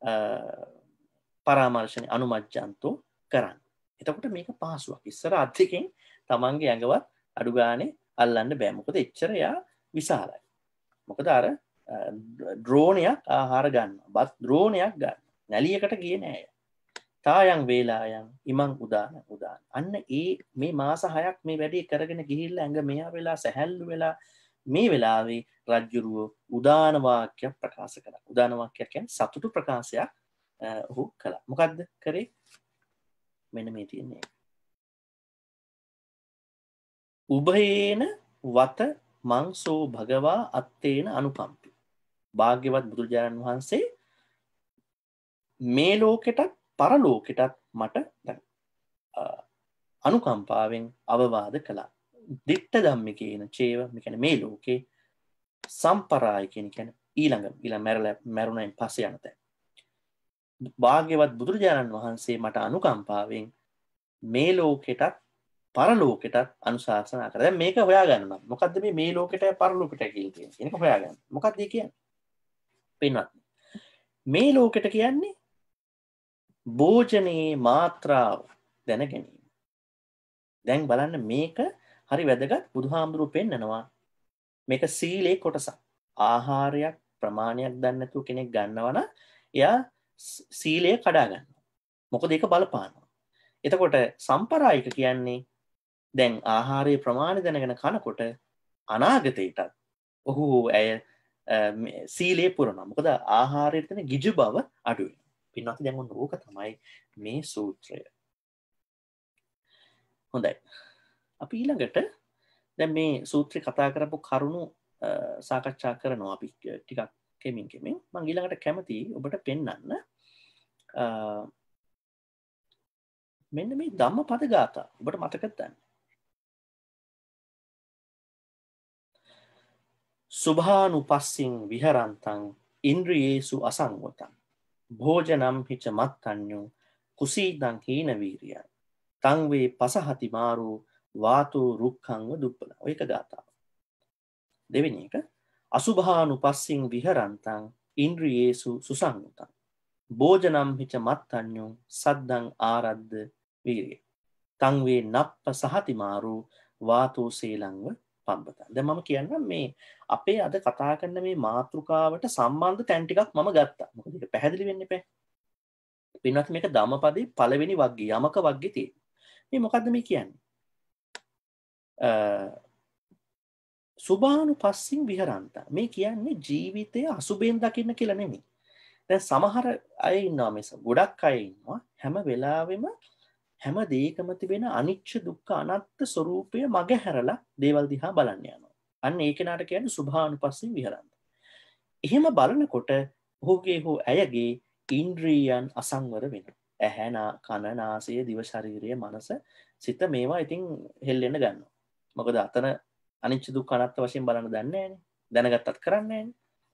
පරාමර්ශන අනුමජ්ජන්තෝ කරන්න. එතකොට මේක පහසුවක්. ඉස්සර අත් දෙකෙන් තමන්ගේ ඇඟවත් අඩු ගානේ අල්ලන්න බෑ. මොකද එච්චර එයා විශාලයි. මොකද අර ඩ්‍රෝනයක් ආහාර ගන්නවා. බත් ඩ්‍රෝනයක් ගන්න. නැලියකට ගියේ නෑ. තායන් වේලායන් ඉමං උදාන උදාන. අන්න ඒ මේ මාස හයක් මේ වැඩේ කරගෙන ගිහිල්ලා ඇඟ මෙහා වෙලා සැහැල්ලු වෙලා මේ වෙලාවේ රජ්ජුරුව උදාන වාක්‍යයක් ප්‍රකාශ කළා. උදාන වාක්‍යයක් කියන්නේ සතුටු ප්‍රකාශයක් ඔහු කළා. මොකද්ද කරේ? මෙන්න මේ තියෙන්නේ. උභයේන වත මංසෝ භගවා අත්තේන අනුකම්පි. භාග්‍යවත් බුදුරජාණන් වහන්සේ මේ ලෝකෙටත් පරලෝකෙටත් මට අනුකම්පාවෙන් අවවාද කළා. දිට්ඨ ධම්මේ කියන චේව මේ මේ ලෝකේ සම්පරාය කියන කියන්නේ ඊළඟ ඊළඟ මැරලා මැරුණෙන් පස්සේ යන තැන. භාග්‍යවත් බුදුරජාණන් වහන්සේ මට අනුකම්පාවෙන් මේ ලෝකෙටත් පරලෝකෙටත් අනුශාසනා කරා. දැන් මේක හොයාගන්න නම් මොකද්ද මේ මේ ලෝකෙටයි පරලෝකෙටයි කියලා කියන්නේ. ඒක හොයාගන්න. මොකක්ද ඒ කියන්නේ? පින්වත් මේ ලෝකෙට කියන්නේ භෝජනයේ මාත්‍රාව දැන ගැනීම. දැන් බලන්න මේක හරි වැදගත්. බුදුහාමුදුරුවෝ පෙන්නනවා මේක සීලේ කොටසක්. ආහාරයක් ප්‍රමාණයක් දන්නේ නැතුව කෙනෙක් ගන්නවා නම් එයා සීලය කඩා ගන්නවා. මොකද ඒක බලපානවා. එතකොට සම්පරායික කියන්නේ දැන් ආහාරයේ ප්‍රමාණය දැනගෙන කනකොට අනාගතයටත් ඔහු ඇය සීලය පුරනවා. මොකද ආහාරයේ තියෙන ගිජු බව අඩු වෙනවා. පින්වත් දැන් ඔන්න ඕක තමයි මේ සූත්‍රය. හොඳයි. අපි ඊළඟට දැන් මේ සූත්‍රය කතා කරපු කරුණු සාකච්ඡා කරනවා අපි ටිකක් කෙමින් කෙමින්. මම ඊළඟට කැමතියි ඔබට පෙන්වන්න මෙන්න මේ ධම්මපද ගාථා. ඔබට මතකද දන්නේ? සුභානුපස්සින් විහරන්තං ඉන්ද්‍රියේසු අසංවතං භෝජනම් හිච මත්තඤ්ඤෝ කුසීදං හීන වීරියං තං වේ පසහති මාරෝ වාතෝ රුක්ඛංව දුප්පල. ඔය එක ගාථාව. දෙවෙනි එක අසුභානුපස්සින් විහරන්තං ඉන්ද්‍රියේසු සුසංවතං භෝජනම් හිච මත්තඤ්ඤෝ සද්දං ආරද්ද වීරිය තං වේ නප්ප සහති මාරෝ වාතෝ සේලංව පබ්බතං. දැන් මම කියන්නම් මේ අපේ අද කතා කරන මේ මාතෘකාවට සම්බන්ධ තැන් ටිකක් මම ගත්තා. මොකද ඒක පැහැදිලි වෙන්න එපා. පින්වත් මේක ධම්මපදේ පළවෙනි වග්ගය යමක වග්ගේ තියෙන. මේ මොකද්ද මේ කියන්නේ? සුභානුපස්සින් විහරන්තං. මේ කියන්නේ ජීවිතය අසුබෙන් දකින්න කියලා නෙමෙයි. දැන් සමහර අය ඉන්නවා මේස ගොඩක් අය ඉන්නවා හැම වෙලාවෙම හැම දෙයකම තිබෙන අනිච්ච දුක්ඛ අනාත්ම ස්වરૂපය මග හැරලා දේවල් දිහා බලන්න යනවා. අන්න ඒ කෙනාට කියන්නේ සුභානුපස්සී විහරන්ත. එහෙම බලනකොට ඔහුගේ හෝ ඇයගේ ඉන්ද්‍රියයන් අසංවර වෙනවා. ඇහැ, කන, නාසය, දිව, ශරීරය, මනස, සිත මේවා ඉතින් හෙල්ලෙන්න ගන්නවා. මොකද අතන අනිච්ච දුක්ඛ අනාත්ම වශයෙන් බලන්න දන්නේ නැහැනේ. දැනගත්තත් කරන්නේ නැහැනේ.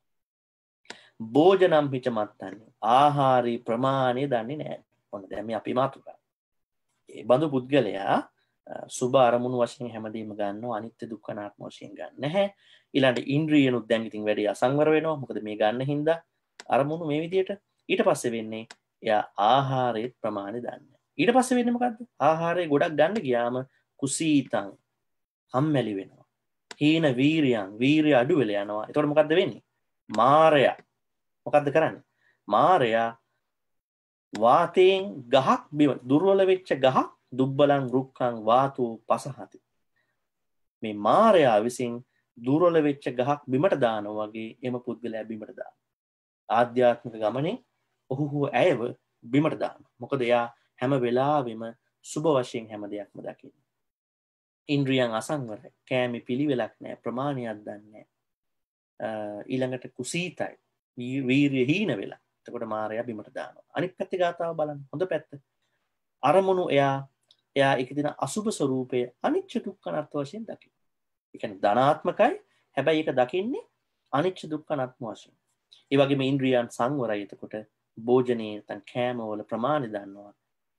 භෝජනම් පිච මත්තන්නේ. ආහාරී ප්‍රමාණය දන්නේ නැහැ. ඔන්න දැන් මේ අපි මාතුකා. ඒ බඳු පුද්ගලයා සුභ අරමුණු වශයෙන් හැමදේම ගන්නවා, අනිත්‍ය දුක්ඛ අනාත්ම වශයෙන් ගන්න නැහැ. ඊළඟට ඉන්ද්‍රියනුත් දැන් ඉතින් වැඩි අසංවර වෙනවා. මොකද මේ ගන්න හින්දා අරමුණු මේ විදියට. ඊට පස්සේ වෙන්නේ එයා ආහාරයේ ප්‍රමාණය දන්නේ. ඊට පස්සේ වෙන්නේ මොකද්ද? ආහාරය ගොඩක් ගන්න ගියාම කුසීතං හම්මැලි වෙනවා. හීන වීරියං වීරිය අඩු වෙලා යනවා. එතකොට මොකද්ද වෙන්නේ? මාරයා මොකද්ද කරන්නේ? මාරයා වාතයෙන් ගහක් බිම දුර්වල වෙච්ච ගහක් දුබ්බලං රුක්ඛං වාතෝ පසහති. මේ මාරයා විසින් දුර්වල වෙච්ච ගහක් බිමට දානවා වගේ එම පුද්ගලයා බිමට දානවා. ආධ්‍යාත්මික ගමනේ ඔහු ඇයව බිමට දානවා. මොකද එයා හැම වෙලාවෙම සුභ වශයෙන් හැම දෙයක්ම දකිනවා. ඉන්ද්‍රියන් අසංවරයි. කෑමේ පිළිවෙලක් නැහැ, ප්‍රමාණයක් දන්නේ නැහැ. ඊළඟට කුසීතයි. වීරිය හීන වෙලා. එතකොට මාරයා බිමට දානවා. අනිත් පැත්තේ ගාතාව බලන්න. හොඳ පැත්ත. අරමුණු එයා එයා එක දින අසුභ ස්වરૂපය අනිච්ච දුක්ඛ අනාත්ම වශයෙන් දකිනවා. ඒ කියන්නේ ධනාත්මකයි. හැබැයි ඒක දකින්නේ අනිච්ච දුක්ඛ අනාත්ම වශයෙන්. ඒ වගේම ඉන්ද්‍රියන් සංවරයි. එතකොට භෝජනයේ නැත්නම් කෑම වල ප්‍රමාණය දන්නවා.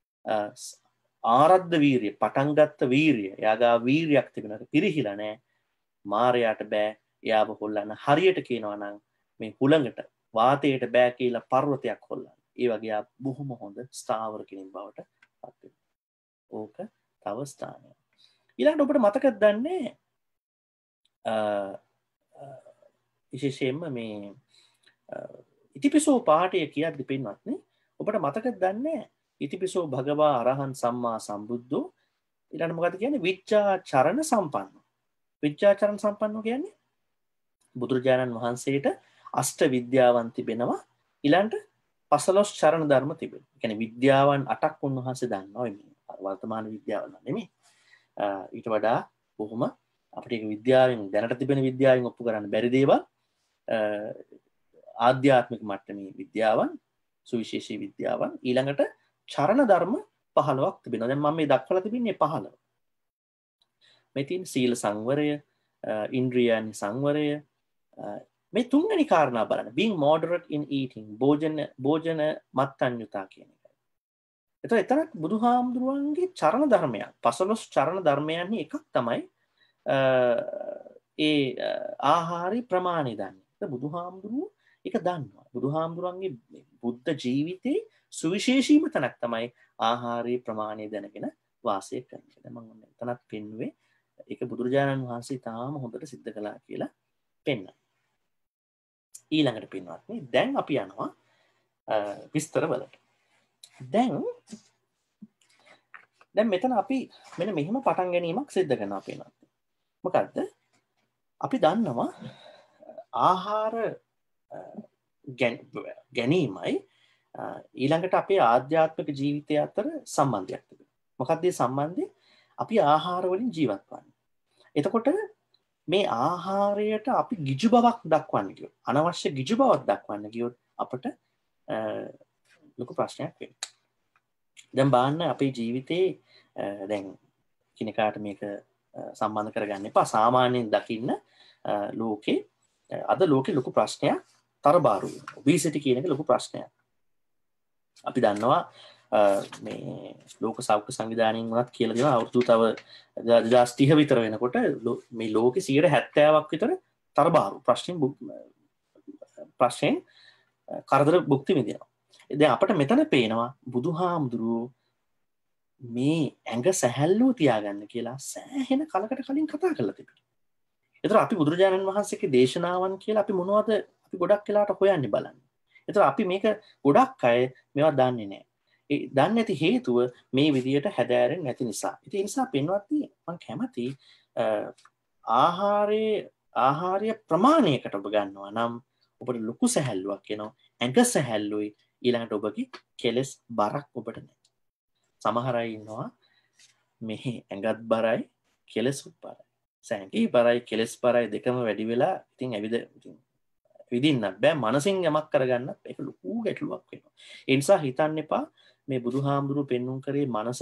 ආරද්ධ වීරිය, පටන් ගත්ත වීරිය, එයාගා වීරියක් තිබෙනවා. පිරිහිලා නැහැ. මාරයාට බෑ එයාව හොල්ලන්න. හරියට කියනවා නම් මේ හුළඟට වාතයට බෑ කියලා පර්වතයක් හොල්ලන්න. ඒ වගේ බොහොම හොඳ ස්ථාවර කෙනෙක් බවට පත් වෙනවා. ඕක තව ස්ථානයක්. ඊළඟට ඔබට මතකද දන්නේ විශේෂයෙන්ම මේ ඉතිපිසෝ පාඨය කියද්දි පින්වත්නි ඔබට මතකද දන්නේ ඉතිපිසෝ භගවා අරහං සම්මා සම්බුද්ධෝ ඊළඟට මොකද කියන්නේ විච්ඡාචරණ සම්පන්නෝ. විච්ඡාචරණ සම්පන්නෝ කියන්නේ බුදුරජාණන් වහන්සේට අෂ්ට විද්‍යාවන් තිබෙනවා. ඊළඟට පසළොස් චරණ ධර්ම තිබෙනවා. ඒ කියන්නේ විද්‍යාවන් අටක් උන්වහන්සේ දන්නවා මේ වර්තමාන විද්‍යාවල් නෙමෙයි. ඊට වඩා බොහොම අපිට විද්‍යාවෙන් දැනට තිබෙන විද්‍යාවෙන් ඔප්පු කරන්න බැරි දේවල් ආධ්‍යාත්මික මට්ටමේ විද්‍යාවන්, සුවිශේෂී විද්‍යාවන්, ඊළඟට චරණ ධර්ම පහළොවක් තිබෙනවා. දැන් මම මේ දක්වලා තිබෙන්නේ පහළොව. මේ තියෙන සීල සංවරය, ඉන්ද්‍රියන් සංවරය, මේ තුන්වෙනි කාරණා බලන්න. being moderate in eating, භෝජන භෝජන මත්ඤ්‍යතා කියන එක. එතකොට එතනත් බුදුහාමුදුරුවන්ගේ චරණ ධර්මයන්, පසළොස් චරණ ධර්මයන්හි එකක් තමයි ඒ ආහාරي ප්‍රමාණය දන්නේ. බුදුහාමුදුරුවෝ ඒක දන්නවා. බුදුහාමුදුරන්ගේ බුද්ධ ජීවිතේ සුවිශේෂීම තැනක් තමයි ආහාරයේ ප්‍රමාණය දැනගෙන වාසය කරන එක. දැන් මම එතනත් පෙන්වුවේ ඒක බුදුරජාණන් වහන්සේ තාම හොඳට සිද්ධ කළා කියලා පෙන්වන්න. ඊළඟට පින්වත්නි දැන් අපි යනවා විස්තර වලට. දැන් දැන් මෙතන අපි මෙන්න මෙහෙම පටන් ගැනීමක් සිද්ධ කරනවා පින්වත්නි. මොකද්ද? අපි දන්නවා ආහාර ගැනීමයි ඊළඟට අපේ ආධ්‍යාත්මික ජීවිතය අතර සම්බන්ධයක් තිබෙනවා. මොකක්ද මේ සම්බන්ධය? අපි ආහාර වලින් ජීවත් වන්නේ. එතකොට මේ ආහාරයට අපි ගිජු බවක් දක්වන්න ගියොත්, අනවශ්‍ය ගිජු බවක් දක්වන්න ගියොත් අපට ලොකු ප්‍රශ්නයක් වෙනවා. දැන් බලන්න අපේ ජීවිතේ දැන් කිනකාට මේක සම්බන්ධ කරගන්න එපා. සාමාන්‍යයෙන් දකින්න ලෝකේ අද ලෝකේ ලොකු ප්‍රශ්නයක් තරබාරු වෙනවා. ඔබිසිටි කියන එක ලොකු ප්‍රශ්නයක්. අපි දන්නවා මේ ලෝක සෞඛ්‍ය සංවිධානයෙන් උනත් කියලා දෙනවා අවුරුදු තව දෙදාස් තිහ විතර වෙනකොට මේ ලෝකේ සියයට හැත්තෑවක් විතර තරබාරු ප්‍රශ්නෙන් ප්‍රශ්නෙන් කරදර භුක්ති විඳිනවා. දැන් අපිට මෙතන පේනවා බුදුහාමුදුරුවෝ මේ ඇඟ සැහැල්ලුව තියාගන්න කියලා සෑහෙන කලකට කලින් කතා කරලා තිබෙනවා. ඒතර අපි බුදුරජාණන් වහන්සේගේ දේශනාවන් කියලා අපි මොනවද අපි ගොඩක් වෙලාට හොයන්නේ බලන්න. ඒතර අපි මේක ගොඩක් අය මේවා දන්නේ නැහැ. ඒ දන්නේ නැති හේතුව මේ විදියට හැදෑරෙන්නේ නැති නිසා. ඉතින් ඒ නිසා පින්වත්නි මම කැමති ආහාරයේ ආහාරය ප්‍රමාණයකට ඔබ ගන්නවා නම් ඔබට ලොකු සැහැල්ලුවක් එනවා. ඇඟ සැහැල්ලුයි ඊළඟට ඔබගේ කෙලස් බරක් ඔබට නැහැ. සමහර අය ඉන්නවා මේ ඇඟත් බරයි කෙලෙසුත් බරයි. සැඟි බරයි කෙලෙස් බරයි දෙකම වැඩි වෙලා ඉතින් ඇවිද ඉතින් විදින්නත් බෑ මනසින් යමක් කරගන්න ඒක ලොකු ගැටලුවක් වෙනවා. ඒ නිසා හිතන්න එපා මේ බුදුහාමුදුරුවෝ පෙන්වුම් කරේ මනස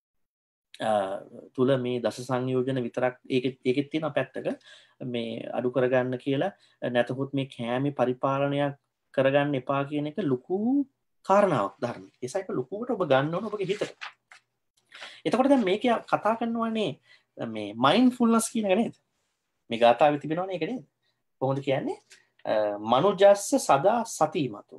තුල මේ දස සංයෝජන විතරක් ඒක ඒකෙත් තියෙන පැත්තක මේ අඩු කරගන්න කියලා නැතහොත් මේ කෑමේ පරිපාලනයක් කරගන්න එපා කියන එක ලොකු කාරණාවක් ධර්මයේ. ඒ නිසා ඒක ලොකුවට ඔබ ගන්න ඕන ඔබගේ හිතට. එතකොට දැන් මේක කතා කරනවානේ මේ මයින්ඩ්ෆුල්නස් කියන එක නේද? මේ ගාථාවේ තිබෙනවනේ ඒක නේද? කොහොමද කියන්නේ? මනුජස්ස සදා සතිමතු.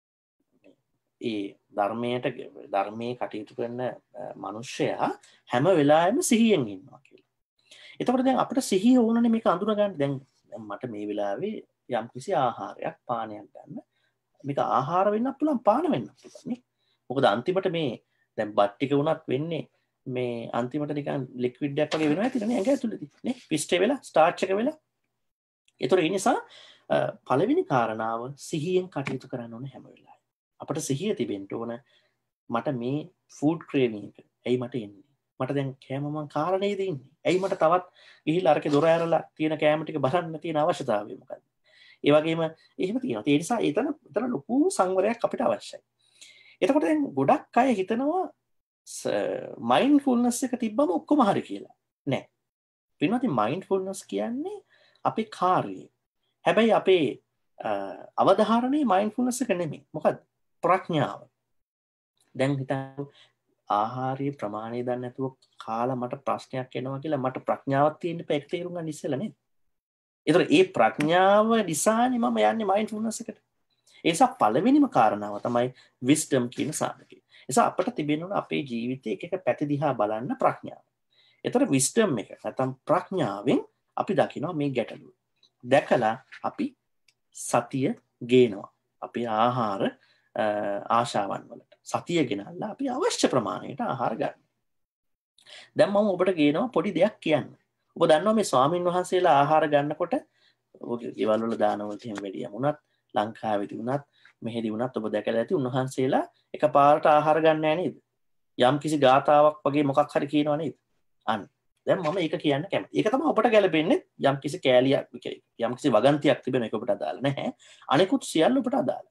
ඒ ධර්මයට ධර්මයේ කටයුතු කරන මිනිස්සයා හැම වෙලාවෙම සිහියෙන් ඉන්නවා කියලා. එතකොට දැන් අපිට සිහිය ඕනනේ මේක අඳුර ගන්න. දැන් මට මේ වෙලාවේ යම්කිසි ආහාරයක් පානයක් ගන්න. මේක ආහාර වෙන්නත් පුළුවන් පාන වෙන්නත් පුළුවන් නේ. මොකද අන්තිමට මේ දැන් බත් ටික වුණත් වෙන්නේ මේ අන්තිමට නිකන් ලික්විඩ් එකක් වගේ වෙනවා ඇතිනේ ඇඟ ඇතුළේදී නේ. පිස්ටේ වෙලා ස්ටාර්ච් එක වෙලා. ඒතර ඒ නිසා පළවෙනි කාරණාව සිහියෙන් කටයුතු කරන්න ඕනේ හැම වෙලාවෙම. අපට සිහිය තිබෙන්න ඕන මට මේ ෆුඩ් ක්‍රේවිං එක ඇයි මට එන්නේ? මට දැන් කෑම මං කාලා නේද ඉන්නේ? ඇයි මට තවත් ගිහිල්ලා අරකේ දොර ඇරලා තියෙන කෑම ටික බලන්න තියෙන අවශ්‍යතාවය මොකක්ද? ඒ වගේම එහෙම තියෙනවා. ඒ නිසා එතන එතන ලොකු සංවරයක් අපිට අවශ්‍යයි. එතකොට දැන් ගොඩක් අය හිතනවා මයින්ඩ්ෆුල්නස් එක තිබ්බම ඔක්කොම හරි කියලා. නෑ. පින්වත්නි මයින්ඩ්ෆුල්නස් කියන්නේ අපේ කාර්යය. හැබැයි අපේ අවධාරණයේ මයින්ඩ්ෆුල්නස් එක නෙමෙයි. මොකද්ද? ප්‍රඥාව. දැන් හිතන්න ආහාරයේ ප්‍රමාණය දන්නේ නැතුව කාලා මට ප්‍රශ්නයක් එනවා කියලා මට ප්‍රඥාවක් තියෙන්න බෑ ඒක තේරුම් ගන්න ඉස්සෙල්ලා නේද? ඒතර ඒ ප්‍රඥාව නිසානේ මම යන්නේ මයින්ඩ්ෆුල්නස් එකට. ඒ නිසා පළවෙනිම කාරණාව තමයි විස්ඩම් කියන සාධකය. ඒ නිසා අපිට තිබෙන්න ඕන අපේ ජීවිතයේ එක එක පැති දිහා බලන්න ප්‍රඥාව. ඒතර විස්ඩම් එක නැත්නම් ප්‍රඥාවෙන් අපි දකිනවා මේ ගැටලුව. දැකලා අපි සතිය ගේනවා. අපි ආහාර ආශාවන් වලට සතිය ගෙනල්ලා අපි අවශ්‍ය ප්‍රමාණයට ආහාර ගන්න. දැන් මම ඔබට ගේනවා පොඩි දෙයක් කියන්න. ඔබ දන්නවා මේ ස්වාමින් වහන්සේලා ආහාර ගන්නකොට ඔගේ ගෙවල් වල දානවලට එහෙම වැඩි යමුණත් ලංකාවේදී වුණත් මෙහෙදි වුණත් ඔබ දැකලා ඇති උන්වහන්සේලා එකපාරට ආහාර ගන්න නැහැ නේද? යම් කිසි ගාතාවක් වගේ මොකක් හරි කියනවා නේද? අන්න. දැන් මම ඒක කියන්න කැමතියි. ඒක තමයි ඔබට ගැලපෙන්නේ යම් කිසි කෑලියක් යම් කිසි වගන්තියක් තිබෙන එක ඔබට අදාළ නැහැ. අනිකුත් සියල්ල ඔබට අදාළයි.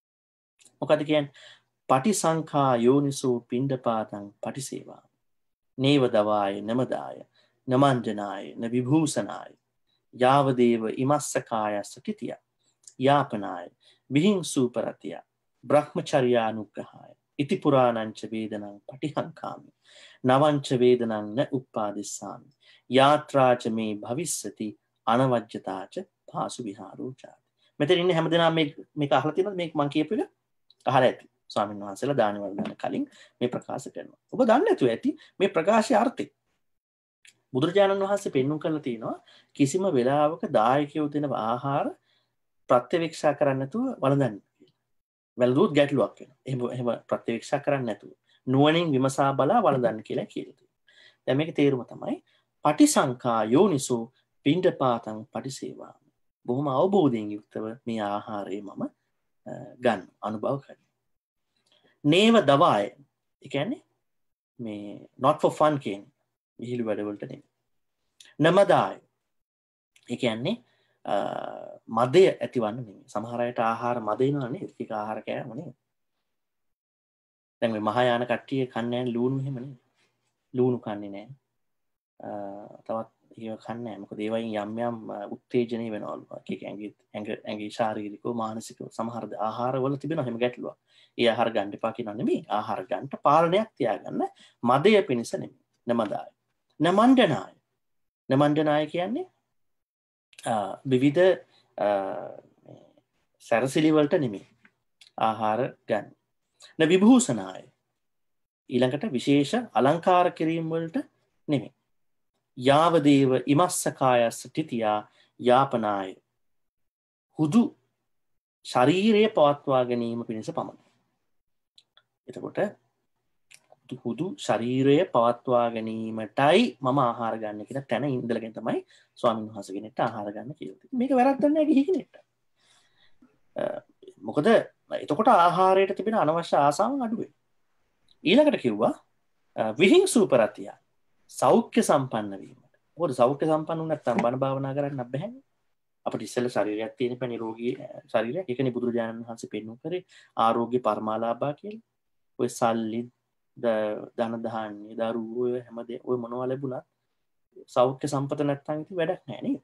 මොකද කියන්නේ? පටිසංඛා යෝනිසෝ පිණ්ඩපාතං පටිසේවා. නේව දවාය නමදාය නමංජනාය නවිභූෂනාය යාවදේව ඉමස්ස කායස්ස තිතිය යාපනාය විහිංසූපරතිය බ්‍රහ්මචර්යානුග්‍රහාය ඉති පුරාණංච වේදනං පටිහංකාමි නවංච වේදනං න උප්පාදිස්සාමි යාත්‍රාච මේ භවිස්සති අනවජ්‍යතාච පාසු විහාරෝ චාති. මෙතන ඉන්නේ හැමදෙනාම මේ මේක අහලා තියෙනවද? මේක මම කියපු එක අහලා ඇති. ස්වාමීන් වහන්සේලා දානි වර්ධන කලින් මේ ප්‍රකාශ කරනවා. ඔබ දන්නේ නැතුව ඇති මේ ප්‍රකාශයේ අර්ථය. බුදුරජාණන් වහන්සේ පෙන්වුම් කරලා තියෙනවා කිසිම වෙලාවක දායකයෝ දෙන ආහාර ප්‍රත්‍යවේක්ෂා කරන්න නැතුව වළඳන්න කියලා. වැළඳුවොත් ගැටලුවක් වෙනවා. එහෙම එහෙම ප්‍රත්‍යවේක්ෂා කරන්න නැතුව නුවණින් විමසා බලා වළඳන්න කියලා කියලා තියෙනවා. දැන් මේකේ තේරුම තමයි පටිසංඛා යෝනිසෝ පිණ්ඩපාතං පටිසේවා. බොහොම අවබෝධයෙන් යුක්තව මේ ආහාරය මම ගන්න අනුභව කරනවා. නේව දවාය. ඒ කියන්නේ මේ not for fun කියන්නේ විහිළු වැඩවලට නෙමෙයි. නමදාය. ඒ කියන්නේ මදය ඇතිවන්න නෙමෙයි. සමහර අයට ආහාර මද වෙනවා නේද? ඒක ආහාර කෑම නෙමෙයි. දැන් මේ මහායාන කට්ටිය කන්නේ නැහැ ලූණු එහෙම නේද? ලූණු කන්නේ නැහැ. තවත් ඒක කන්නේ නැහැ. මොකද ඒ වයින් යම් යම් උත්තේජන වෙනවලු. ඒක ඇඟේ ඇඟ ඇඟේ ශාරීරිකව මානසිකව සමහර ආහාරවල තිබෙන හැම ගැටලුවක්. ඒ ආහාර ගන්න එපා කියනවා නෙමෙයි. ආහාර ගන්න පාලනයක් තියාගන්න මදය පිණිස නෙමෙයි. නමදාය. නමණ්ඩනාය. නමණ්ඩනාය කියන්නේ විවිධ සැරසිලි වලට නෙමෙයි. ආහාර ගන්න. න විභූෂනාය. ඊළඟට විශේෂ අලංකාර කිරීම වලට නෙමෙයි. යාවදේව ඉමස්ස කායස්ස තිතියා යාපනාය. හුදු ශරීරයේ පවත්වා ගැනීම පිණිස පමණයි. එතකොට හුදු ශරීරය පවත්වා ගැනීමටයි මම ආහාර ගන්න කියලා තැන ඉඳලාගෙන තමයි ස්වාමීන් වහන්සේ කෙනෙක්ට ආහාර ගන්න කියලා තියෙන්නේ. මේක වැරද්දක් නෑ ගිහි කෙනෙක්ට. මොකද එතකොට ආහාරයට තිබෙන අනවශ්‍ය ආසාවන් අඩු වෙනවා. ඊළඟට කිව්වා විහිංසූ ප්‍රතිය සෞඛ්‍ය සම්පන්න වීමට. මොකද සෞඛ්‍ය සම්පන්න වුණ නැත්නම් බණ භාවනා කරන්න බැහැ. අපිට ඉස්සෙල්ලා ශරීරයක් තියෙන පැණි රෝගී ශරීරයක්. ඒකනේ බුදුරජාණන් වහන්සේ පෙන්වු කරේ ආරෝග්‍ය පරමාලාභා කියලා. ඔය සල්ලි ධන ධාන්‍ය දරුවෝ හැමදේ ඔය මොනවා ලැබුණත් සෞඛ්‍ය සම්පත නැත්නම් ඉතින් වැඩක් නැහැ නේද?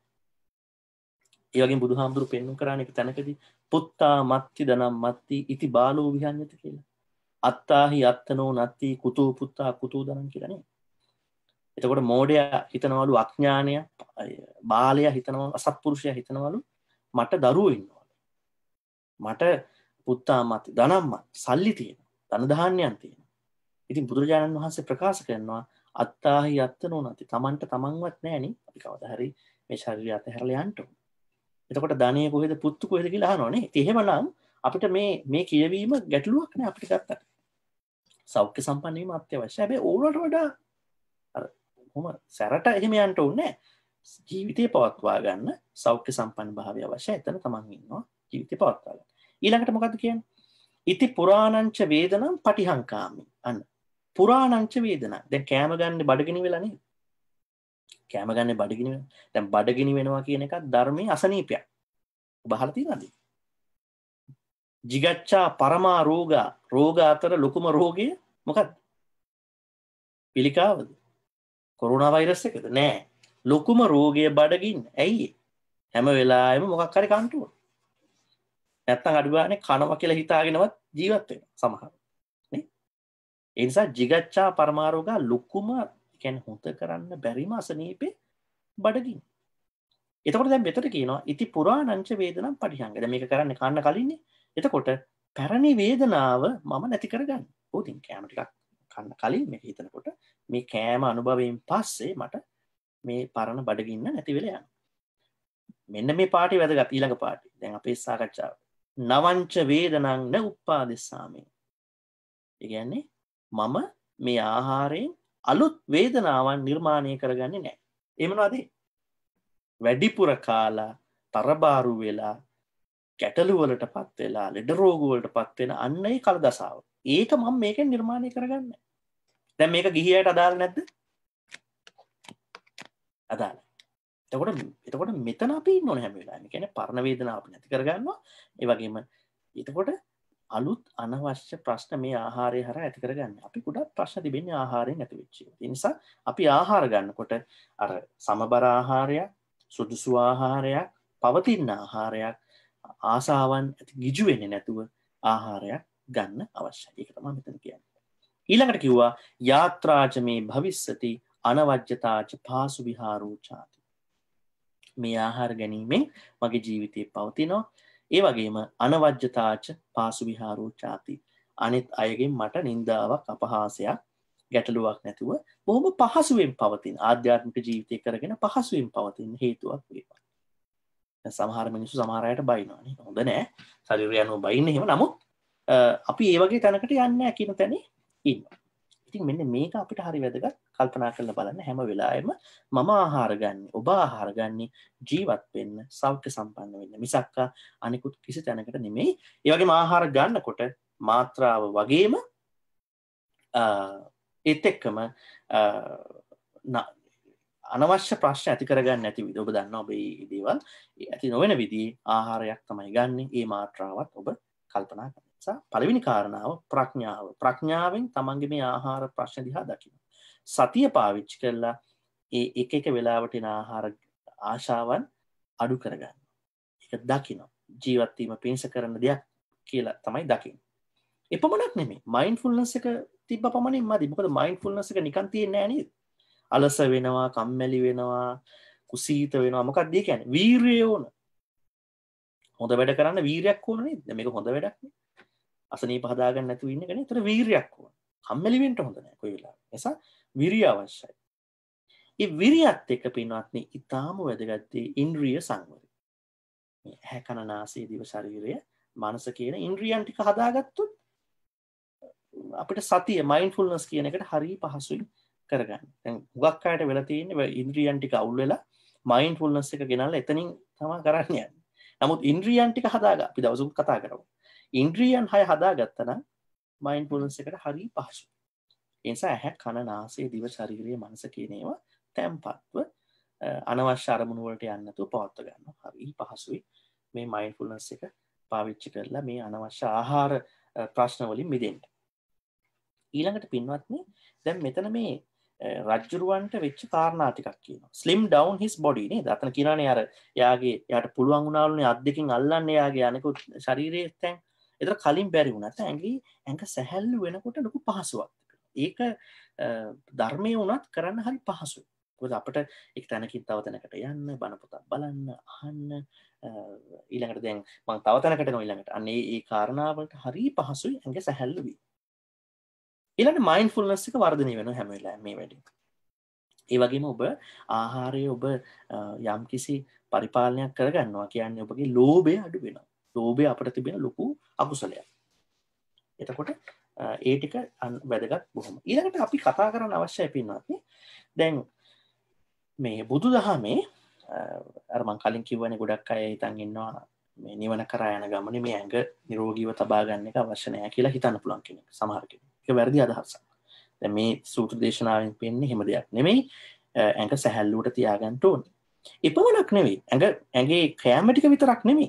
ඒ වගේම බුදුහාමුදුරු පෙන්වු කරානේ එක තැනකදී පුත්තා මත්ති ධනම් මත්ති ඉති බාලෝ විහඤ්ඤති කියලා. අත්තාහි අත්තනෝ නත්ති කුතෝ පුත්තා කුතෝ ධනම් කියලා නේ. එතකොට මෝඩයා හිතනවලු අඥානය, බාලයා හිතනවලු අසත්පුරුෂයා හිතනවලු මට දරුවෝ ඉන්නවා. මට පුත්තා මත්ති ධනම් මත් සල්ලි තියෙනවා. ධන ධාන්‍යයන් තියෙනවා. ඉතින් බුදුරජාණන් වහන්සේ ප්‍රකාශ කරනවා අත්තාහි අත්තනෝ නැති තමන්ට තමන්වත් නැහෙනි අපි කවදා හරි මේ ශරීරය අතහැරලා යන්න ඕන. එතකොට ධනිය කොහෙද පුත්තු කොහෙද කියලා අහනවනේ. ඉතින් එහෙමනම් අපිට මේ මේ කියවීම ගැටලුවක් නෑ අපිට ගත්තට. සෞඛ්‍ය සම්පන්න වීම අත්‍යවශ්‍යයි. හැබැයි ඕනට වඩා අර කොහොම සැරට එහෙම යන්න ඕනේ නෑ. ජීවිතේ පවත්වා ගන්න සෞඛ්‍ය සම්පන්න භාවය අවශ්‍යයි. එතන තමන් ඉන්නවා ජීවිතේ පවත්වා ගන්න. ඊළඟට මොකද්ද කියන්නේ? ඉති පුරාණංච වේදනම් පටිහංකාමි. අන්න පුරාණංච වේදනා. දැන් කෑම ගන්න බඩගිනි වෙලා නේද? කෑම ගන්න බඩගිනි වෙනවා. දැන් බඩගිනි වෙනවා කියන එක ධර්මයේ අසනීපයක්. ඔබ අහලා තියෙනවද? jigaccha parama roga රෝග අතර ලොකුම රෝගය මොකක්ද? පිළිකාවද? කොරෝනා වෛරස් එකද? නෑ. ලොකුම රෝගය බඩගින්න. ඇයි? හැම වෙලාවෙම මොකක් හරි කන්න ඕන. නැත්තම් අඩු ගානේ කනවා කියලා හිතාගෙනවත් ජීවත් වෙනවා සමහර. නේ? ඒ නිසා jigaccha parama roga ලොකුම කියන්නේ හොත කරන්න බැරිම අසනීපේ බඩගින්න. එතකොට දැන් මෙතන කියනවා ඉති පුරාණංච වේදනම් පටිහංග. දැන් මේක කරන්නේ කන්න කලින්නේ. එතකොට පැරණි වේදනාව මම නැති කරගන්න. ඔව් ඉතින් කෑම ටිකක් කන්න කලින් මේක හිතනකොට මේ කෑම අනුභවයෙන් පස්සේ මට මේ පරණ බඩගින්න නැති වෙලා යනවා. මෙන්න මේ පාටි වැදගත් ඊළඟ පාටි. දැන් අපේ සාකච්ඡාව. නවංච වේදනං න උප්පාදිස්සාමි. ඒ කියන්නේ මම මේ ආහාරයෙන් අලුත් වේදනාවන් නිර්මාණය කරගන්නේ නැහැ. ඒ මොනවද? වැඩිපුර කාලා තරබාරු වෙලා ගැටලු වලටපත් වෙලා ලෙඩ රෝග වලටපත් වෙන අන්න ඒ කලදසාව. ඒක මම මේකෙන් නිර්මාණය කරගන්නේ. දැන් මේක ගිහියට අදාළ නැද්ද? අදාළයි. එතකොට එතකොට මෙතන අපි ඉන්න ඕනේ හැම වෙලාවෙම. කියන්නේ පරණ වේදනාව අපි නැති කරගන්නවා. ඒ වගේම එතකොට අලුත් අනවශ්‍ය ප්‍රශ්න මේ ආහාරය හරහා ඇති කරගන්න. අපි ගොඩක් ප්‍රශ්න තිබෙන්නේ ආහාරයෙන් ඇති වෙච්ච ඒවා. ඒ නිසා අපි ආහාර ගන්නකොට අර සමබර ආහාරයක්, සුදුසු ආහාරයක්, පවතින ආහාරයක්, ආසාවන් ඇති ගිජු වෙන්නේ නැතුව ආහාරයක් ගන්න අවශ්‍යයි. ඒක තමයි මෙතන කියන්නේ. ඊළඟට කිව්වා යාත්‍රාච මේ භවිස්සති අනවජ්‍යතාච පාසු විහාරෝ චාති. මේ ආහාර ගැනීමෙන් මගේ ජීවිතේ පවතිනවා. ඒ වගේම අනවජ්‍යතාච පාසු විහාරෝ චාති. අනිත් අයගෙන් මට නින්දාවක් අපහාසයක් ගැටලුවක් නැතුව බොහොම පහසුවෙන් පවතින ආධ්‍යාත්මික ජීවිතය කරගෙන පහසුවෙන් පවතින හේතුවක් වේවා. සමහර මිනිස්සු සමහර අයට බයිනවා නේ. හොඳ නෑ. ශරීරය අනුව බයින්නේ එහෙම. නමුත් අපි ඒ වගේ තැනකට යන්නේ නැහැ කියන තැනේ ඉන්නවා. ඉතින් මෙන්න මේක අපිට හරි වැදගත් කල්පනා කරලා බලන්න හැම වෙලාවෙම මම ආහාර ගන්න, ඔබ ආහාර ගන්න ජීවත් වෙන්න, සෞඛ්‍ය සම්පන්න වෙන්න. මිසක් අනිකුත් කිසි තැනකට නෙමෙයි. ඒ වගේම ආහාර ගන්නකොට මාත්‍රාව වගේම ඒත් එක්කම අනවශ්‍ය ප්‍රශ්න ඇති කරගන්න නැති විදිහ ඔබ දන්නවා ඔබ මේ දේවල් ඇති නොවන විදිහේ ආහාරයක් තමයි ගන්න. ඒ මාත්‍රාවත් ඔබ කල්පනා කරන්න. පළවෙනි කාරණාව ප්‍රඥාව. ප්‍රඥාවෙන් තමන්ගේ මේ ආහාර ප්‍රශ්න දිහා දකින්න. සතිය පාවිච්චි කරලා ඒ එක එක වෙලාවට එන ආහාර ආශාවන් අඩු කරගන්න. ඒක දකින්න. ජීවත් වීම පිණිස කරන දෙයක් කියලා තමයි දකින්න. එපමණක් නෙමෙයි. මයින්ඩ්ෆුල්නස් එක තිබ්බ පමණින් මදි. මොකද මයින්ඩ්ෆුල්නස් එක නිකන් තියෙන්නේ නැහැ නේද? අලස වෙනවා, කම්මැලි වෙනවා, කුසීත වෙනවා. මොකක්ද ඒ කියන්නේ? වීරිය ඕන. හොඳ වැඩ කරන්න වීරියක් ඕන නේද? මේක හොඳ වැඩක් නේ. අසනීප හදාගන්න නැතුව ඉන්න කෙනෙක් ඒතර වීරියක් ඕන. කම්මැලි වෙන්න හොඳ නැහැ කොයි වෙලාවෙ. නිසා විරිය අවශ්‍යයි. ඒ විරියත් එක්ක පින්වත්නි ඊටාම වැදගත් දේ ඉන්ද්‍රිය සංවරය. මේ ඇහැ කන නාසය දිව ශරීරය මනස කියන ඉන්ද්‍රියන් ටික හදාගත්තොත් අපිට සතිය මයින්ඩ්ෆුල්නස් කියන එකට හරිය පහසුයි කරගන්න. දැන් හුඟක් අයට වෙලා තියෙන්නේ ඉන්ද්‍රියන් ටික අවුල් වෙලා මයින්ඩ්ෆුල්නස් එක ගෙනල්ලා එතනින් තමයි කරන්නේ යන්නේ. නමුත් ඉන්ද්‍රියන් ටික හදාගන්න අපි දවසක් කතා කරමු. ඉන්ද්‍රියන් හය හදාගත්තා නම් මයින්ඩ්ෆුල්නස් එකට හරිය පහසුයි. ඒ නිසා ඇහැ කන නාසය දිව ශරීරය මනස කියන ඒවා තැම්පත්ව අනවශ්‍ය අරමුණු වලට යන්නේ නැතුව පවත්ව ගන්නවා. හරි පහසුයි මේ මයින්ඩ්ෆුල්නස් එක පාවිච්චි කරලා මේ අනවශ්‍ය ආහාර ප්‍රශ්න වලින් මිදෙන්න. ඊළඟට පින්වත්නි දැන් මෙතන මේ රජ්ජුරුවන්ට වෙච්ච කාරණා ටිකක් කියනවා. slim down his body නේද? අතන කියනවානේ අර යාගේ යාට පුළුවන් වුණාලුනේ අත් දෙකෙන් අල්ලන්න යාගේ අනිකුත් ශරීරයේ තැන්. ඒතර කලින් බැරි වුණා. ඇඟි ඇඟ සැහැල්ලු වෙනකොට ලොකු පහසුවක් තිබෙනවා. ඒක ධර්මයේ වුණත් කරන්න හරි පහසුයි. මොකද අපිට එක තැනකින් තව තැනකට යන්න, බණ පොතක් බලන්න, අහන්න ඊළඟට දැන් මම තව තැනකට යනවා ඊළඟට. අන්න ඒ ඒ කාරණාවලට හරි පහසුයි ඇඟ සැහැල්ලු වී. ඊළඟට මයින්ඩ්ෆුල්නස් එක වර්ධනය වෙනවා හැම වෙලාවෙම මේ වැඩේ. ඒ වගේම ඔබ ආහාරය ඔබ යම්කිසි පරිපාලනයක් කරගන්නවා කියන්නේ ඔබගේ ලෝභය අඩු වෙනවා. ලෝභය අපිට තිබෙන ලොකු අකුසලයක්. එතකොට ඒ ටික වැදගත් බොහොම. ඊළඟට අපි කතා කරන්න අවශ්‍යයි පින්නත් දැන් මේ බුදුදහමේ අර මම කලින් කිව්වනේ ගොඩක් අය හිතන් ඉන්නවා මේ නිවන කරා යන ගමනේ මේ ඇඟ නිරෝගීව තබා ගන්න එක අවශ්‍ය නැහැ කියලා හිතන්න පුළුවන් කෙනෙක් සමහර කෙනෙක්. ඒක වැරදි අදහසක්. දැන් මේ සූත්‍ර දේශනාවෙන් පෙන්නේ එහෙම දෙයක් නෙමෙයි. ඇඟ සැහැල්ලුවට තියාගන්න ඕනේ. එපමණක් නෙවෙයි. ඇඟ ඇඟේ කැම ටික විතරක් නෙමෙයි.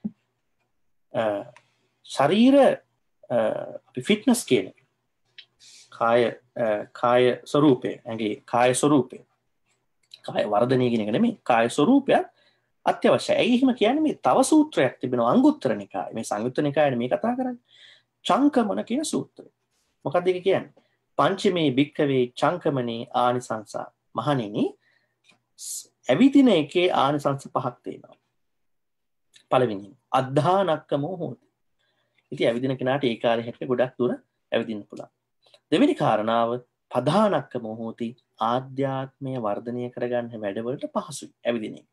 ශරීර අපි ෆිට්නස් කියන කාය කාය ස්වરૂපය ඇඟේ කාය ස්වરૂපය කාය වර්ධනය කියන එක නෙමෙයි කාය ස්වરૂපයක් අත්‍යවශ්‍යයි. ඒ එහෙම කියන්නේ මේ තව සූත්‍රයක් තිබෙනවා අංගුත්තර නිකායේ. මේ සංයුත්ත නිකායේ මේ කතා කරන්නේ. චංකමන කියන සූත්‍රය. මොකක්ද ඒක කියන්නේ? පංචමේ භික්ඛවේ චංකමනේ ආනිසංසා. මහණෙනි ඇවිදින එකේ ආනිසංස පහක් තියෙනවා. පළවෙනි අද්ධානක්කමෝ හෝති. ඉතින් ඇවිදින කෙනාට ඒ කාලේ හැටියට ගොඩක් දුර ඇවිදින්න පුළුවන්. දෙවෙනි කාරණාව පධානක්කමෝ හෝති. ආධ්‍යාත්මය වර්ධනය කරගන්න වැඩවලට පහසුයි ඇවිදින එක.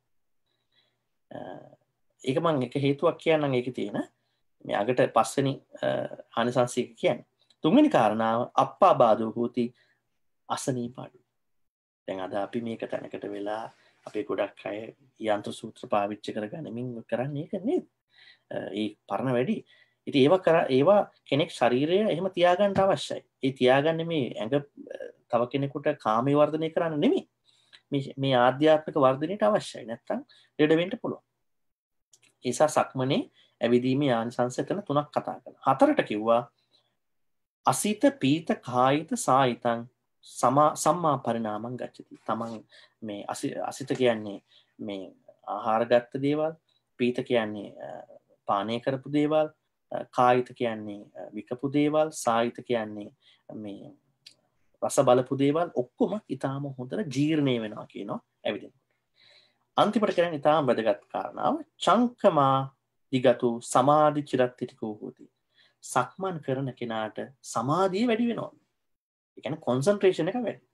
ඒක මම එක හේතුවක් කියන්නම් ඒකේ තියෙන මේ අගට පස්වෙනි ආනිසංසය කියන්නේ. තුන්වෙනි කාරණාව අප්පාබාධෝ හෝති අසනීප අඩු. දැන් අද අපි මේක තැනකට වෙලා අපේ ගොඩක් අය යන්ත්‍ර සූත්‍ර පාවිච්චි කරගනිමින් කරන්නේ ඒක නේද? ඒ පරණ වැඩි. ඉතින් ඒවා කර ඒවා කෙනෙක් ශරීරය එහෙම තියාගන්න අවශ්‍යයි. ඒ තියාගන්නේ මේ ඇඟ තව කෙනෙකුට කාමයේ වර්ධනය කරන්න නෙමෙයි. මේ මේ ආධ්‍යාත්මික වර්ධනයට අවශ්‍යයි. නැත්තම් ලෙඩ වෙන්න පුළුවන්. ඒ නිසා සක්මනේ ඇවිදීමේ ආනිසංස එතන තුනක් කතා කරනවා. හතරට කිව්වා අසීත පීත කායිත සායිතං සමා සම්මා පරිණාමං ගච්ඡති. තමන් මේ අසිත කියන්නේ මේ ආහාර ගත්ත දේවල්, පීත කියන්නේ පානය කරපු දේවල්, කායිත කියන්නේ විකපු දේවල්, සායිත කියන්නේ මේ රස බලපු දේවල් ඔක්කොම ඊටාම හොඳට ජීර්ණය වෙනවා කියනවා ඇවිදිනකොට. අන්තිමට කියන්නේ ඊටාම වැදගත් කාරණාව චංකමා දිගතු සමාධි චිරත්තිකෝ හොති. සක්මන් කරන කෙනාට සමාධිය වැඩි වෙනවා. ඒ කියන්නේ කොන්සන්ට්‍රේෂන් එක වැඩි.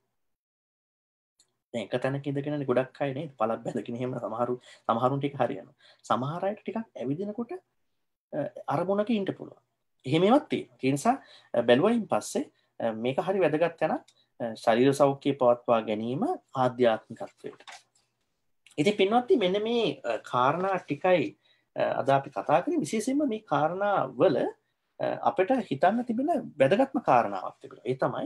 දැන් එක තැනක ඉඳගෙන ගොඩක් අය නේද පළක් බැඳගෙන එහෙම සමහරු සමහරුන්ට ඒක හරියනවා. සමහර අයට ටිකක් ඇවිදිනකොට අරමුණක ඉන්න පුළුවන්. එහෙම ඒවත් තියෙනවා. ඒ නිසා බැලුවයින් පස්සේ මේක හරි වැදගත් යන ශරීර සෞඛ්‍යය පවත්වා ගැනීම ආධ්‍යාත්මිකත්වයට. ඉතින් පින්වත්නි මෙන්න මේ කාරණා ටිකයි අද අපි කතා කරන්නේ. විශේෂයෙන්ම මේ කාරණා වල අපිට හිතන්න තිබෙන වැදගත්ම කාරණාවක් තිබෙනවා. ඒ තමයි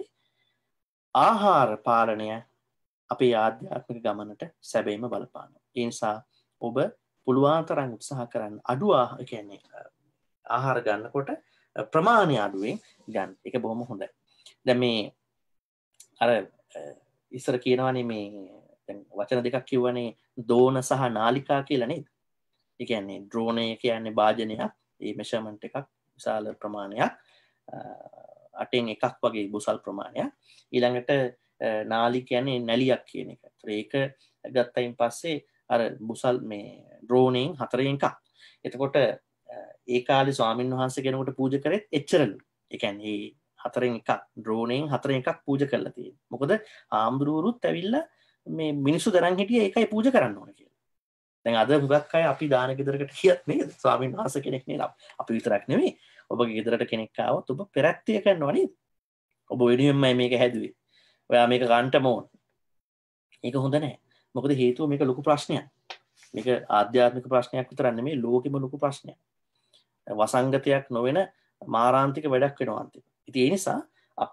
ආහාර පාලනය අපේ ආධ්‍යාත්මික ගමනට සැබෑම බලපානවා. ඒ නිසා ඔබ පුළුවන් තරම් උත්සාහ කරන්න අඩු ආහාර කියන්නේ ආහාර ගන්නකොට ප්‍රමාණය අඩුවෙන් ගන්න. ඒක බොහොම හොඳයි. දැන් මේ අර ඉස්සර කියනවානේ මේ දැන් වචන දෙකක් කිව්වනේ දෝන සහ නාලිකා කියලා නේද? ඒ කියන්නේ ඩ්‍රෝනය කියන්නේ භාජනයක්, ඒ මෙෂර්මන්ට් එකක් විශාල ප්‍රමාණයක් අටෙන් එකක් වගේ බුසල් ප්‍රමාණයක්. ඊළඟට නාලි කියන්නේ නැලියක් කියන එක. ඒක ගත්තයින් පස්සේ අර බුසල් මේ ඩ්‍රෝනෙන් හතරෙන් එකක්. එතකොට ඒ කාලේ ස්වාමීන් වහන්සේ කෙනෙකුට පූජා කරෙත් එච්චරලු. ඒ කියන්නේ හතරෙන් එකක් ඩ්‍රෝනෙන් හතරෙන් එකක් පූජා කරලා තියෙනවා. මොකද ආම්දුරුවරුත් ඇවිල්ලා මේ මිනිස්සු දරන් හිටියේ ඒකයි පූජා කරන්න ඕන කියලා. දැන් අද හුඟක් අය අපි දාන ගෙදරකට කියත් නේද? ස්වාමීන් වහන්සේ කෙනෙක් නේද? අපි විතරක් නෙමෙයි. ඔබගේ ගෙදරට කෙනෙක් ආවොත් ඔබ පෙරත්තිය කරනවා නේද? ඔබ වෙනුවෙන්මයි මේක හැදුවේ. ඔයා මේක ගන්නටම ඕන. ඒක හොඳ නැහැ. මොකද හේතුව මේක ලොකු ප්‍රශ්නයක්. මේක ආධ්‍යාත්මික ප්‍රශ්නයක් විතරක් නෙමෙයි ලෝකෙම ලොකු ප්‍රශ්නයක්. වසංගතයක් නොවන මාරාන්තික වැඩක් වෙනවා අන්තිමට. ඉතින් ඒ නිසා අපි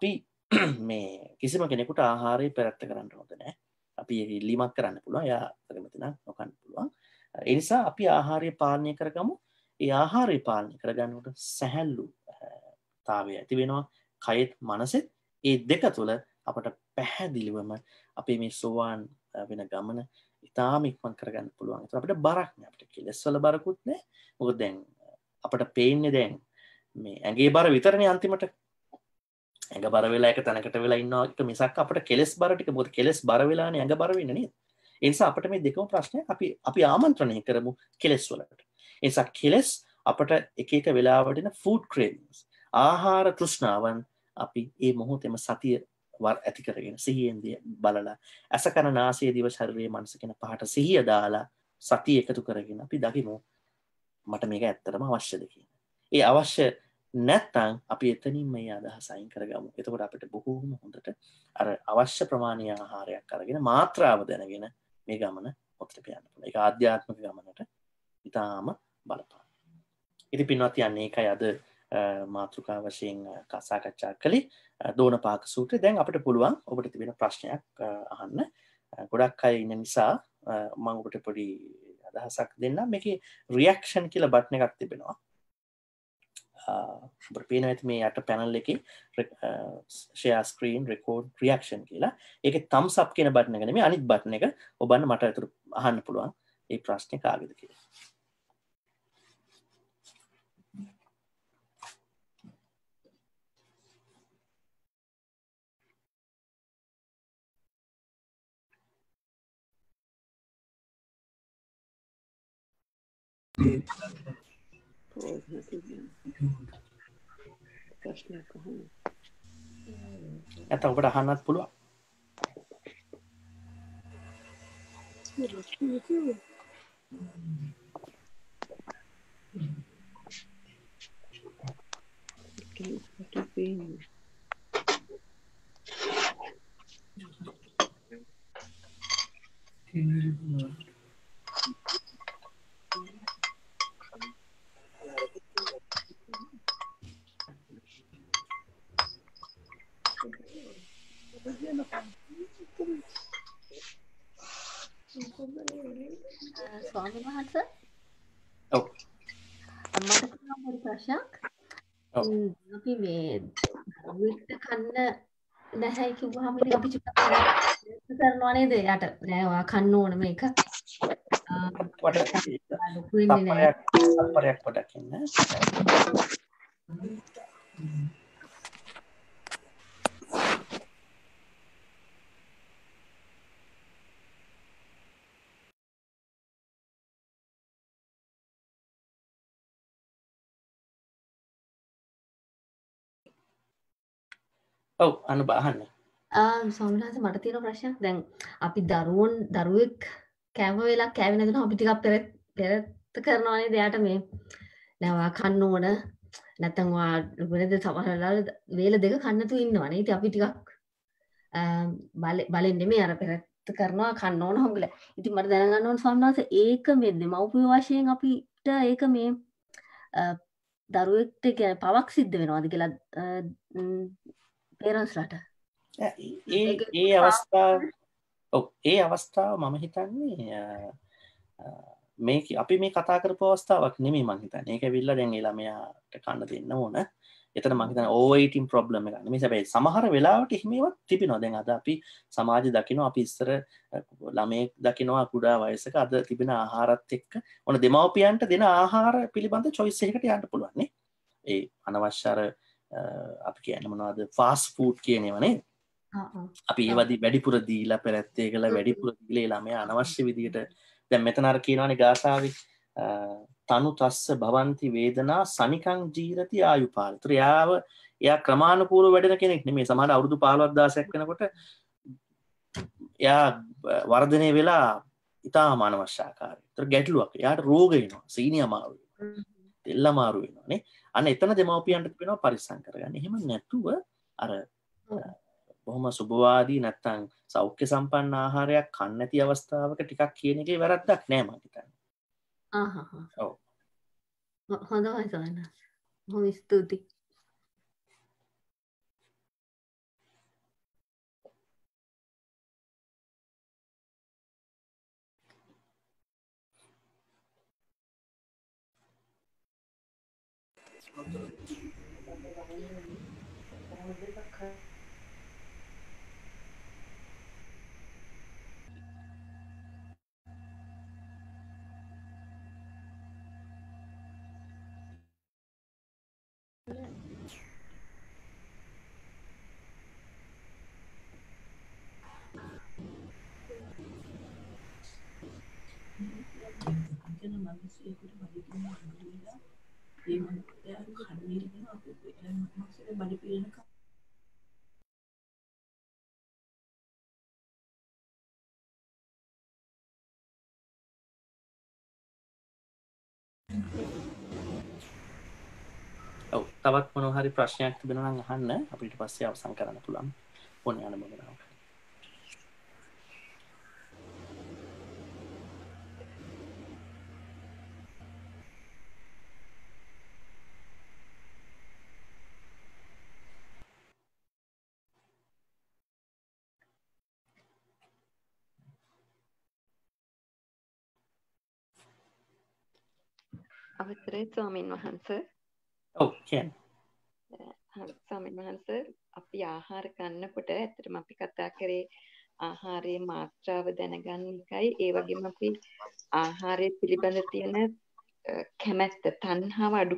මේ කිසිම කෙනෙකුට ආහාරය පැරැත්ත කරන්න හොඳ නෑ. අපි ඒක ඉල්ලීමක් කරන්න පුළුවන්. එයා කැමති නම් නොකන්න පුළුවන්. ඒ නිසා අපි ආහාරය පාලනය කරගමු. ඒ ආහාරය පාලනය කරගන්නකොට සැහැල්ලු තාවය ඇති වෙනවා. කයෙත් මනසෙත් ඒ දෙක තුළ අපට පැහැදිලිවම අපේ මේ සෝවාන් වෙන ගමන ඉතාම ඉක්මන් කරගන්න පුළුවන්. ඒත් අපිට බරක් නෑ. අපිට කෙලස් වල බරකුත් නෑ. මොකද දැන් අපට පේන්නේ දැන් මේ ඇඟේ බර විතරනේ අන්තිමට. ඇඟ බර වෙලා එක තැනකට වෙලා ඉන්නවා එක මිසක් අපිට කෙලස් බර ටික මොකද කෙලස් බර වෙලානේ ඇඟ බර වෙන්නේ නේද? ඒ නිසා අපිට මේ දෙකම ප්‍රශ්නයක් අපි අපි ආමන්ත්‍රණය කරමු කෙලස් වලට. ඒ නිසා කෙලස් අපට එක එක වෙලාවට එන ෆුඩ් ක්‍රේවිංස් ආහාර තෘෂ්ණාවන් අපි ඒ මොහොතේම සතිය වර ඇති කරගෙන සිහියෙන් බලලා අස කන නාසය දිව ශරීරයේ මනස කියන පහට සිහිය දාලා සතිය එකතු කරගෙන අපි දකිමු මට මේක ඇත්තටම අවශ්‍යද කියලා. ඒ අවශ්‍ය නැත්තම් අපි එතනින් මේ අදහස අයින් කරගමු. එතකොට අපිට බොහෝම හොඳට අර අවශ්‍ය ප්‍රමාණීය ආහාරයක් අරගෙන මාත්‍රාව දැනගෙන මේ ගමන ඔතට යන්න පුළුවන්. ඒක ආධ්‍යාත්මික ගමනට ඉතාම බලපාන. ඉතින් පින්වත් යන්නේ ඒකයි අද මාතෘකා වශයෙන් සාකච්ඡා කළේ දෝණපාක සූත්‍රය. දැන් අපිට පුළුවන් ඔබට තිබෙන ප්‍රශ්නයක් අහන්න. ගොඩක් අය ඉන්න නිසා මම ඔබට පොඩි අදහසක් දෙන්නම්. මේකේ රියැක්ෂන් කියලා බටන් එකක් තිබෙනවා. ඔබට පේනවා ඇති මේ යට පැනල් එකේ share screen record reaction කියලා. ඒකේ thumbs up කියන බටන් එක නෙමෙයි අනිත් බටන් එක ඔබන්න මට අතට අහන්න පුළුවන්. මේ ප්‍රශ්නේ කාගේද කියලා. ඇත ඔබට අහන්නත් පුළුවන්. ස්වාමීන් වහන්සේ ඔව් මට තියෙනවා පොඩි ප්‍රශ්නයක්. අපි මේ විත්ත කන්න නැහැ කිව්වහම ඉතින් අපි චුට්ටක් කරනවා නේද? යට නෑ ඔයා කන්න ඕන මේක. ලොකු වෙන්නේ නෑ. අපරයක් පොඩක් ඉන්න. ඔව් අනුබ අහන්න. ස්වාමීන් වහන්සේ මට තියෙන ප්‍රශ්නයක්. දැන් අපි දරුවොන් දරුවෙක් කෑම වෙලක් කෑවේ නැතුනම අපි ටිකක් පෙරත් පෙරත් කරනවා නේද? එයාට මේ නෑ ඔයා කන්න ඕන නැත්නම් ඔයා වෙනද සමහර වෙලාවල වේල දෙක කන්න නැතුව ඉන්නවනේ. ඉතින් අපි ටිකක් බලෙන් නෙමෙයි අර පෙරත් කරනවා කන්න ඕන හම්බුලා. ඉතින් මට දැනගන්න ඕන ස්වාමීන් වහන්සේ ඒක මේ දෙමව්පිය වශයෙන් අපිට ඒක මේ දරුවෙක්ට කියන්නේ පවක් සිද්ධ වෙනවද කියලා පේරන්ස්ලාට ඒ ඒ අවස්ථාව ඔව් ඒ අවස්ථාව මම හිතන්නේ මේක අපි මේ කතා කරපු අවස්ථාවක් නෙමෙයි මං හිතන්නේ. ඒක ඇවිල්ලා දැන් ඒ ළමයාට කන්න දෙන්න ඕන. එතන මං හිතන්නේ ඕවර් ඊටින් ප්‍රොබ්ලම් එකක් නෙමෙයි. හැබැයි සමහර වෙලාවට එහෙමවත් තිබෙනවා. දැන් අද අපි සමාජය දකිනවා අපි ඉස්සර ළමයෙක් දකිනවා කුඩා වයසක අද තිබෙන ආහාරات එක්ක ඔන්න දෙමව්පියන්ට දෙන ආහාර පිළිබඳ choice එකකට යන්න පුළුවන් නේ. ඒ අනවශ්‍ය අර අපි කියන්නේ මොනවද ෆාස්ට් ෆුඩ් කියන ඒවා නේද? අපි ඒවදී වැඩිපුර දීලා පෙරත්තේ කළා වැඩිපුර දීලා ළමයා අනවශ්‍ය විදියට දැන් මෙතන අර කියනවානේ ගාථාවේ තනු තස්ස භවಂತಿ වේදනා සනිකං ජීරති ආයුපාල. ඒතර යාව එයා ක්‍රමානුකූලව වැඩෙන කෙනෙක් නෙමෙයි. සමහර අවුරුදු පහළොවක් දහසක් වෙනකොට එයා වර්ධනය වෙලා ඉතාම අනවශ්‍ය ආකාරයට. ඒතර ගැටලුවක්. එයාට රෝග එනවා. සීනි අමාරු වෙනවා. තෙල් අමාරු වෙනවා නේ. අන්න එතන දෙමව්පියන්ට වෙනවා පරිස්සම් කරගන්න. එහෙම නැතුව අර බොහොම සුභවාදී නැත්තම් සෞඛ්‍ය සම්පන්න ආහාරයක් කන්න නැති අවස්ථාවක ටිකක් කියන එකේ වැරද්දක් නෑ මම හිතන්නේ. ආහ් හා. ඔව්. හොඳයි සෝනා. බොහොම ස්තුතියි. ඔව් තවත් මොනවා හරි ප්‍රශ්නයක් තිබෙනවා නම් අහන්න අපිට ඊට පස්සේ අවසන් කරන්න පුළුවන් ඕන යන මොනවා. අවසරයි ස්වාමීන් වහන්සේ. ඔව් කියන්නේ. ස්වාමීන් වහන්සේ අපි ආහාර ගන්නකොට ඇත්තටම අපි කතා කරේ ආහාරයේ මාත්‍රාව දැනගන්න එකයි ඒ වගේම අපි ආහාරය පිළිබඳ තියෙන කැමැත්ත තණ්හාව අඩු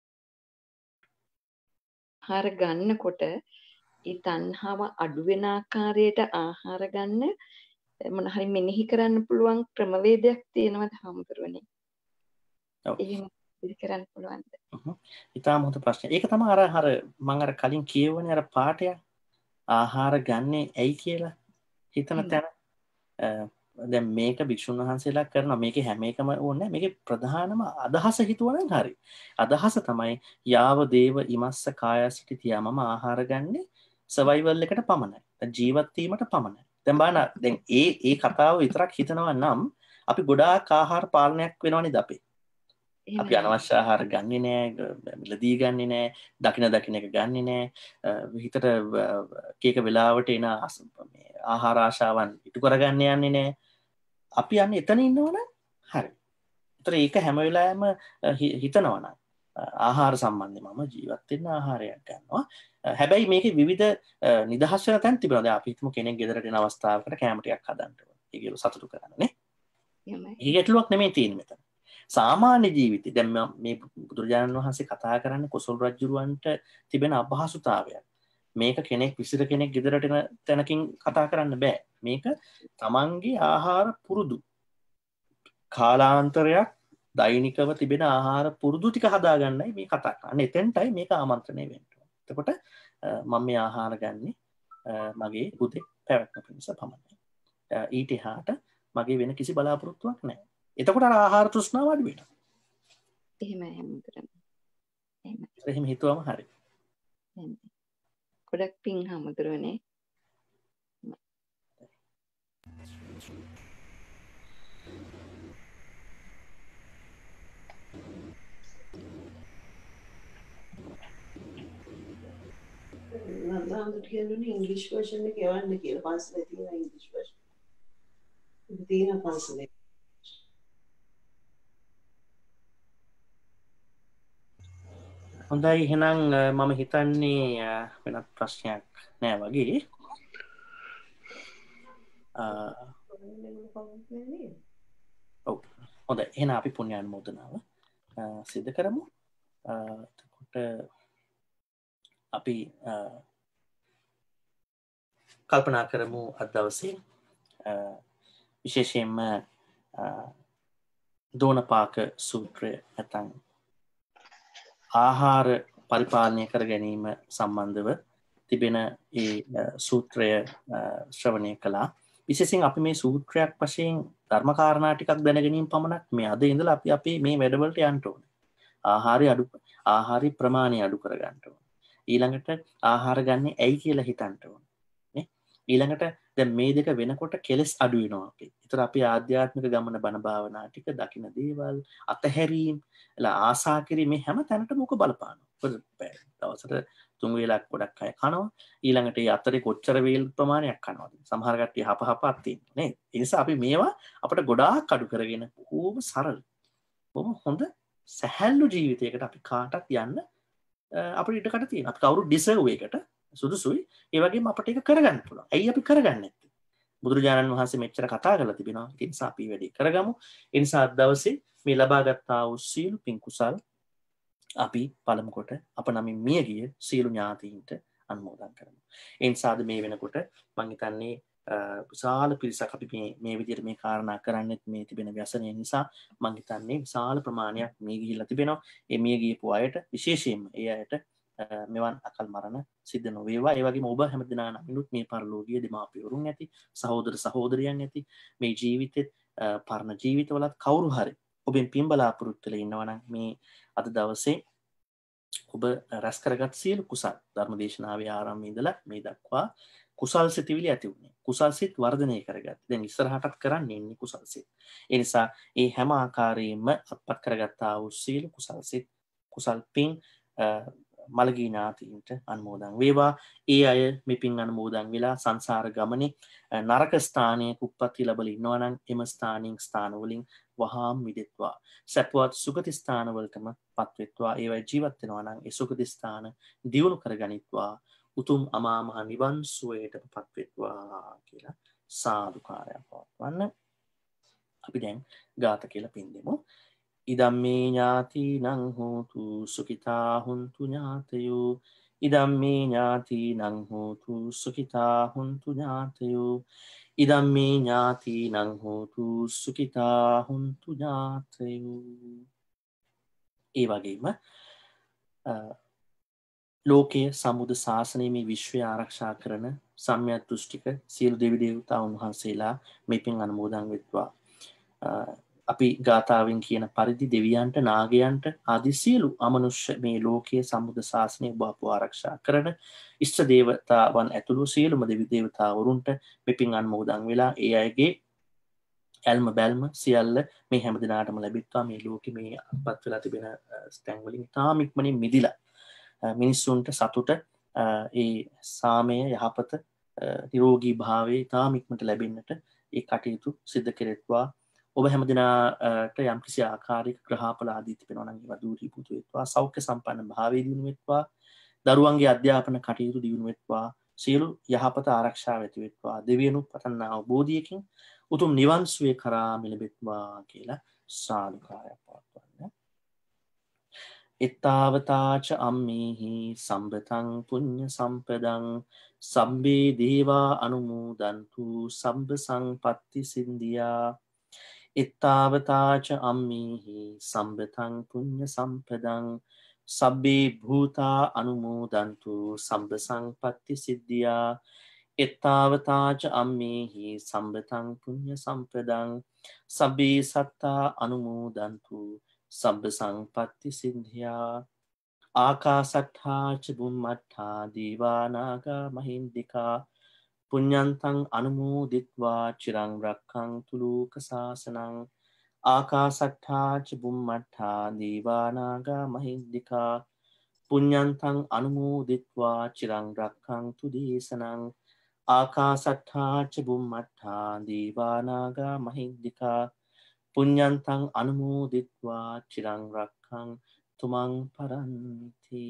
ආහාර ගන්නකොට ඒ තණ්හාව අඩු වෙන ආකාරයට ආහාර ගන්න මොන හරි මෙනෙහි කරන්න පුළුවන් ක්‍රමවේදයක් තියෙනවද හාමුදුරනේ? ඔව්. එහෙම ඉතිරි කරන්න පුළුවන්ද? ඉතාලම හොඳ ප්‍රශ්නයක්. ඒක තමයි අර අර මම අර කලින් කියවනේ අර පාඩය ආහාර ගන්නෙ ඇයි කියලා හිතන තැන. දැන් මේක භික්ෂුන් වහන්සේලා කරනවා. මේකේ හැම එකම ඕනේ. මේකේ ප්‍රධානම අදහස හිතුවනම් හරි. අදහස තමයි යාව දේව ඉමස්ස කායසිටි තියාමම ආහාර ගන්නෙ සර්වයිවල් එකට පමණයි. ජීවත් වීමට පමණයි. දැන් බලන්න දැන් ඒ ඒ කතාව විතරක් හිතනවා නම් අපි ගොඩාක් ආහාර පාලනයක් වෙනවා නේද අපේ. අපි අනවශ්‍ය ආහාර ගන්නේ නෑ, මිලදී ගන්නේ නෑ, දකින දකින එක ගන්නේ නෑ, හිතට කීක වෙලාවට එන ආහාර ආශාවන් ඉටු කරගන්න යන්නේ නෑ. අපි යන්නේ එතන ඉන්නවනම් හරි. ඒතර ඒක හැම වෙලාවෙම හිතනවනම් ආහාර සම්බන්ධව මම ජීවත් වෙන්න ආහාරයක් ගන්නවා. හැබැයි මේකේ විවිධ නිදහස් වෙන තැන් තිබෙනවා. දැන් අපි හිතමු කෙනෙක් ගෙදරට එන අවස්ථාවකට කැම ටිකක් හදන්න ඕනේ. ඒකේ සතුටු කරන්න නේ. ඒක ගැටලුවක් නෙමෙයි තියෙන්නේ මෙතන. සාමාන්‍ය ජීවිතය දැන් මේ බුදුරජාණන් වහන්සේ කතා කරන්නේ කොසල් රජුරවන්ට තිබෙන අපහසුතාවයක්. මේක කෙනෙක් විසිර කෙනෙක් ගෙදරට එන තැනකින් කතා කරන්න බෑ. මේක තමන්ගේ ආහාර පුරුදු කාලාන්තරයක් දෛනිකව තිබෙන ආහාර පුරුදු ටික හදාගන්නයි මේ කතා කරන්නේ. එතෙන්ටයි මේක ආමන්ත්‍රණය වෙන්නේ. එතකොට මම මේ ආහාර ගන්නේ මගේ පුතේ පැවැත්ම පිණිස පමණයි. ඊට එහාට මගේ වෙන කිසි බලාපොරොත්තුවක් නැහැ. එතකොට අර ආහාර තෘෂ්ණාව අඩු වෙනවා. එහෙමයි හැමෝටම. එහෙමයි. එහෙම හිතුවම හරි. එහෙමයි. ගොඩක් පිං හැමෝටමනේ. නන්දාන්ට කියන්නේ ඉංග්‍රීසි version එක යවන්න කියලා පන්සලේ තියෙන ඉංග්‍රීසි version. ඒක තියෙන පන්සලේ. හොඳයි එහෙනම් මම හිතන්නේ වෙනත් ප්‍රශ්නයක් නෑ වගේ. ඔව් හොඳයි එහෙනම් අපි පුණ්‍ය අනුමෝදනාව සිදු කරමු. එතකොට අපි කල්පනා කරමු අද දවසේ විශේෂයෙන්ම දෝණපාක සූත්‍රය නැත්නම් ආහාර පරිපාලනය කර ගැනීම සම්බන්ධව තිබෙන ඒ සූත්‍රය ශ්‍රවණය කළා. විශේෂයෙන් අපි මේ සූත්‍රයක් වශයෙන් ධර්මකාරණා ටිකක් දැන ගැනීම පමණක් මේ අද ඉඳලා අපි අපේ මේ වැඩවලට යන්න ඕනේ. ආහාරය අඩු ආහාරي ප්‍රමාණය අඩු කර ගන්න ඕනේ. ඊළඟට ආහාර ගන්න ඇයි කියලා හිතන්න ඕනේ. නේ? ඊළඟට දැන් මේ දෙක වෙනකොට කෙලස් අඩු වෙනවා අපි. ඒතර අපි ආධ්‍යාත්මික ගමන බණ භාවනා ටික දකින්න දේවල් අතහැරීම් එලා ආසා කිරීම මේ හැම තැනටම මොක බලපානවා. දවසට තුන් වේලක් ගොඩක් අය කනවා. ඊළඟට ඒ අතරේ කොච්චර වේල් ප්‍රමාණයක් කනවද? සමහර කට්ටිය හප හපක් තියෙනවා නේද? ඒ නිසා අපි මේවා අපිට ගොඩාක් අඩු කරගෙන බොහොම සරල බොහොම හොඳ සැහැල්ලු ජීවිතයකට අපි කාටත් යන්න අපිට ඉඩකට තියෙනවා. අපි කවුරු ඩිසර්ව් එකට සුදුසුයි. ඒ වගේම අපිට ඒක කරගන්න පුළුවන්. ඇයි අපි කරගන්නේ නැත්තේ? බුදුරජාණන් වහන්සේ මෙච්චර කතා කරලා තිබෙනවා. ඒ නිසා අපි වැඩි කරගමු. ඒ නිසා අද දවසේ මේ ලබාගත් ආ වූ සීල පින් කුසල් අපි පළමු කොට අප නමින් මිය ගිය සීල ඥාතීන්ට අනුමෝදන් කරමු. ඒ නිසා අද මේ වෙනකොට මම හිතන්නේ විශාල පිරිසක් අපි මේ මේ විදිහට මේ කාරණා කරන්නේත් මේ තිබෙන ව්‍යසනය නිසා මම හිතන්නේ විශාල ප්‍රමාණයක් මේ ගිහිල්ලා තිබෙනවා. ඒ මිය ගියපු අයට විශේෂයෙන්ම ඒ අයට මෙවන් අකල් මරණ සිද්ධ නොවේවා. ඒ වගේම ඔබ හැමදෙනා නමිනුත් මේ පරලෝකීය දෙමාපියවරුන් ඇති, සහෝදර සහෝදරියන් ඇති, මේ ජීවිතෙත් පරණ ජීවිතවලත් කවුරු හරි ඔබෙන් පින් බලාපොරොත්තු වෙලා ඉන්නවා නම් මේ අද දවසේ ඔබ රැස් කරගත් සියලු කුසල් ධර්ම දේශනාවේ ආරම්භයේ ඉඳලා මේ දක්වා කුසල් සිතිවිලි ඇති වුණේ. කුසල් සිත් වර්ධනය කරගත්ත. දැන් ඉස්සරහටත් කරන්නේ ඉන්නේ කුසල් සිත්. ඒ නිසා ඒ හැම ආකාරයෙන්ම අත්පත් කරගත්තා වූ සියලු කුසල් සිත් කුසල් පින් මළගී ඥාතීන්ට අනුමෝදන් වේවා. ඒ අය මේ පින් අනුමෝදන් වෙලා සංසාර ගමනේ නරක ස්ථානයක උප්පත්ති ලැබලා ඉන්නවා නම් එම ස්ථානින් ස්ථාන වලින් වහාම මිදෙත්වා. සපවත් සුගති ස්ථාන වලටම පත්වෙත්වා. ඒවයි ජීවත් වෙනවා නම් ඒ සුගති ස්ථාන දියුණු කරගනිත්වා. උතුම් අමා මහ නිවන් සුවයට පත්වෙත්වා කියලා සාදුකාරයක් පවත්වන්න. අපි දැන් ගාත කියලා පින් දෙමු. ඉදම්මේ ඥාතිනං හෝතු සුඛිතා හුන්තු ඥාතයෝ. ඉදම්මේ ඥාතිනං හෝතු සුඛිතා හුන්තු ඥාතයෝ. ඉදම්මේ ඥාතිනං හෝතු සුඛිතා හුන්තු ඥාතයෝ. ඒ වගේම ලෝකයේ සමුද ශාසනයේ මේ විශ්වය ආරක්ෂා කරන සම්‍යක් දෘෂ්ටික සියලු දෙවි දේවතාවුන් වහන්සේලා මේ පින් අනුමෝදන් වෙත්වා. අපි ගාථාවෙන් කියන පරිදි දෙවියන්ට නාගයන්ට ආදී සියලු අමනුෂ්‍ය මේ ලෝකයේ සම්බුද්ධ ශාසනය ඔබ ආරක්ෂා කරන ඉෂ්ට දේවතාවන් ඇතුළු සියලුම දෙවි දේවතාවරුන්ට මේ පින් අනුමෝදන් වෙලා ඒ අයගේ ඇල්ම බැල්ම සියල්ල මේ හැම දිනාටම ලැබෙත්වා. මේ ලෝකෙ මේ අපත් වෙලා තිබෙන ස්තැන් වලින් තාම ඉක්මනින් මිදිලා මිනිස්සුන්ට සතුට ඒ සාමය යහපත නිරෝගී භාවයේ තාම ඉක්මනට ලැබෙන්නට ඒ කටයුතු සිදු කෙරෙත්වා. ඔබ හැමදිනාට යම් කිසි ආකාරයක ග්‍රහඵල ආදී තිබෙනවා නම් ඒවා දූරීභූත වෙත්වා. සෞඛ්‍ය සම්පන්න භාවයේ දියුණු වෙත්වා. දරුවන්ගේ අධ්‍යාපන කටයුතු දියුණු වෙත්වා. සියලු යහපත ආරක්ෂා වෙති වෙත්වා. දෙවියනුත් පතන්නා බෝධියකින් උතුම් නිවන් සුවේ කරා මිලෙත්වා කියලා සාදුකාරයක් පවත්වන්න. එත්තාවතාච අම්මේහි සම්බතං පුඤ්ඤ සම්පදං සම්බේ දේවා අනුමෝදන්තු සම්බ සංපත්ති සින්දියා. එත්තාවතාච අම්මේහි සම්බතං පුඤ්ඤ සම්පදං සබ්බේ භූතා අනුමෝදන්තු සම්බ සංපත්ති සිද්ධියා. එත්තාවතාච අම්මේහි සම්බතං පුඤ්ඤ සම්පදං සබ්බේ සත්තා අනුමෝදන්තු සබ්බ සංපත්ති සිද්ධියා. ආකාසට්ඨා ච බුම්මට්ඨා දීවා නාග මහින්దికා පුඤ්ඤන්තං අනුමෝදිත්වා චිරං රක්ඛන්තු ලෝක සාසනං. ආකාසට්ඨා ච බුම්මට්ඨා දීවා නාග මහින්దికා පුඤ්ඤන්තං අනුමෝදිත්වා චිරං රක්ඛන්තු දේශනං. ආකාසට්ඨා ච බුම්මට්ඨා දීවා නාග මහින්దికා පුඤ්ඤන්තං අනුමෝදිත්වා චිරං රක්ඛන්තු මං පරන්ති.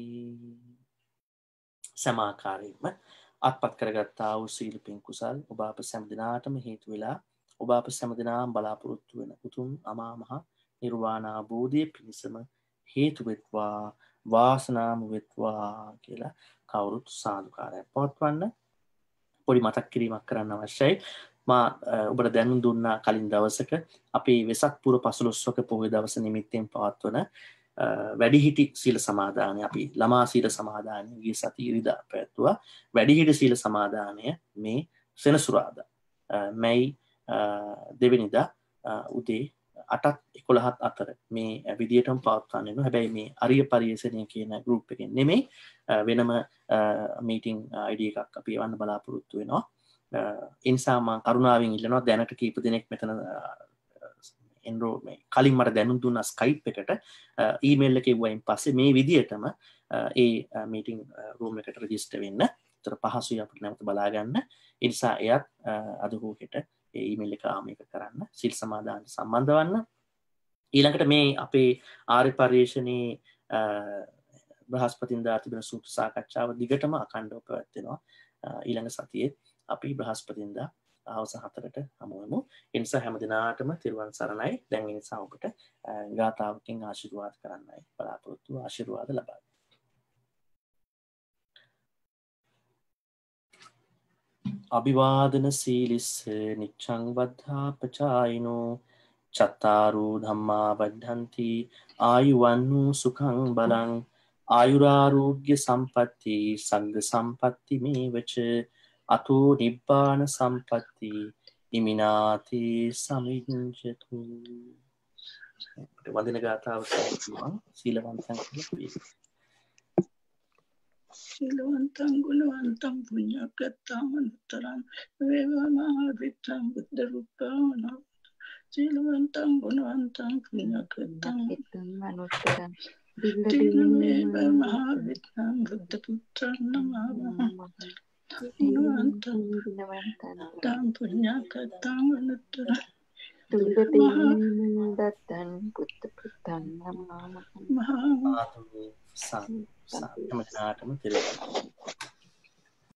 සමාකාරයෙන්ම අත්පත් කරගත්තා වූ සීල පින් කුසල් ඔබ අප සෑම දිනාටම හේතු වෙලා ඔබ අප සෑම දිනාම බලාපොරොත්තු වෙන උතුම් අමා මහ නිර්වාණ අවබෝධය පිණිසම හේතු වෙත්වා වාසනාම වෙත්වා කියලා කවුරුත් සාදුකාරයක් පවත්වන්න. පොඩි මතක් කිරීමක් කරන්න අවශ්‍යයි. මා ඔබට දැනුම් දුන්නා කලින් දවසක අපේ වෙසක් පුර පසළොස්වක පොහොය දවස නිමිත්තෙන් පවත්වන වැඩිහිටි සීල සමාදානය අපි ළමා සීල සමාදානය ගිය සතියේ ඉරිදා පැවැත්වුවා. වැඩිහිටි සීල සමාදානය මේ සෙනසුරාදා මැයි දෙවෙනිදා උදේ අටත් එකොළහත් අතර මේ විදියටම පවත්වන්න වෙනවා. හැබැයි මේ අරිය පරියසනය කියන ගෲප් එකෙන් නෙමෙයි වෙනම මීටින් අයිඩි එකක් අපි එවන්න බලාපොරොත්තු වෙනවා. ඒ නිසා මම කරුණාවෙන් ඉල්ලනවා දැනට කීප දෙනෙක් මෙතන එන්රෝ මේ කලින් මට දැනුම් දුන්නා ස්කයිප් එකට ඊමේල් එකේ වයින් පස්සේ මේ විදියටම ඒ මීටින් රූම් එකට රෙජිස්ටර් වෙන්න. ඒතර පහසුයි අපිට නැවත බලා ගන්න. ඒ නිසා එයත් අද හෝ හෙට ඒ ඊමේල් එක ආමේක කරන්න සීල් සමාදානට සම්බන්ධ වන්න. ඊළඟට මේ අපේ ආර්ය පරිශ්‍රණයේ බ්‍රහස්පතින්දා තිබෙන සූත්‍ර සාකච්ඡාව දිගටම අඛණ්ඩව පැවැත්වෙනවා. ඊළඟ සතියේ අපි බ්‍රහස්පතින්දා හවස හතරට හමු වෙමු. ඒ නිසා හැම දිනාටම තිරුවන් සරණයි. දැන් ඒ නිසා ඔබට ගාථාවකින් ආශිර්වාද කරන්නයි බලාපොරොත්තු ආශිර්වාද ලබා. අභිවාදන සීලිස්ස නිච්ඡං වද්ධා පචායිනෝ චත්තාරෝ ධම්මා වද්ධන්ති ආයුවන්නු සුඛං බලං ආයුරාෝග්‍ය සම්පatti සංඝ සම්පatti මේවච අතෝ නිබ්බාන සම්පatti ඉමිනාති සමිඤ්ඤතු. වන්දන ගාථාව කියනවා සීලවන්තයන් කියලා. Silvantam Gunavantam Punyakatam Anutaram Vevamahavitam Buddharupana Silvantam Gunavantam Punyakatam Anutaram Tinameva Mahavitam Buddhaputram Namava Gunavantam Gunavantam Punyakatam Anutaram Tulpatindattan Buddhaputram Namava සාදු සාදු හැමදාටම තිරුවන්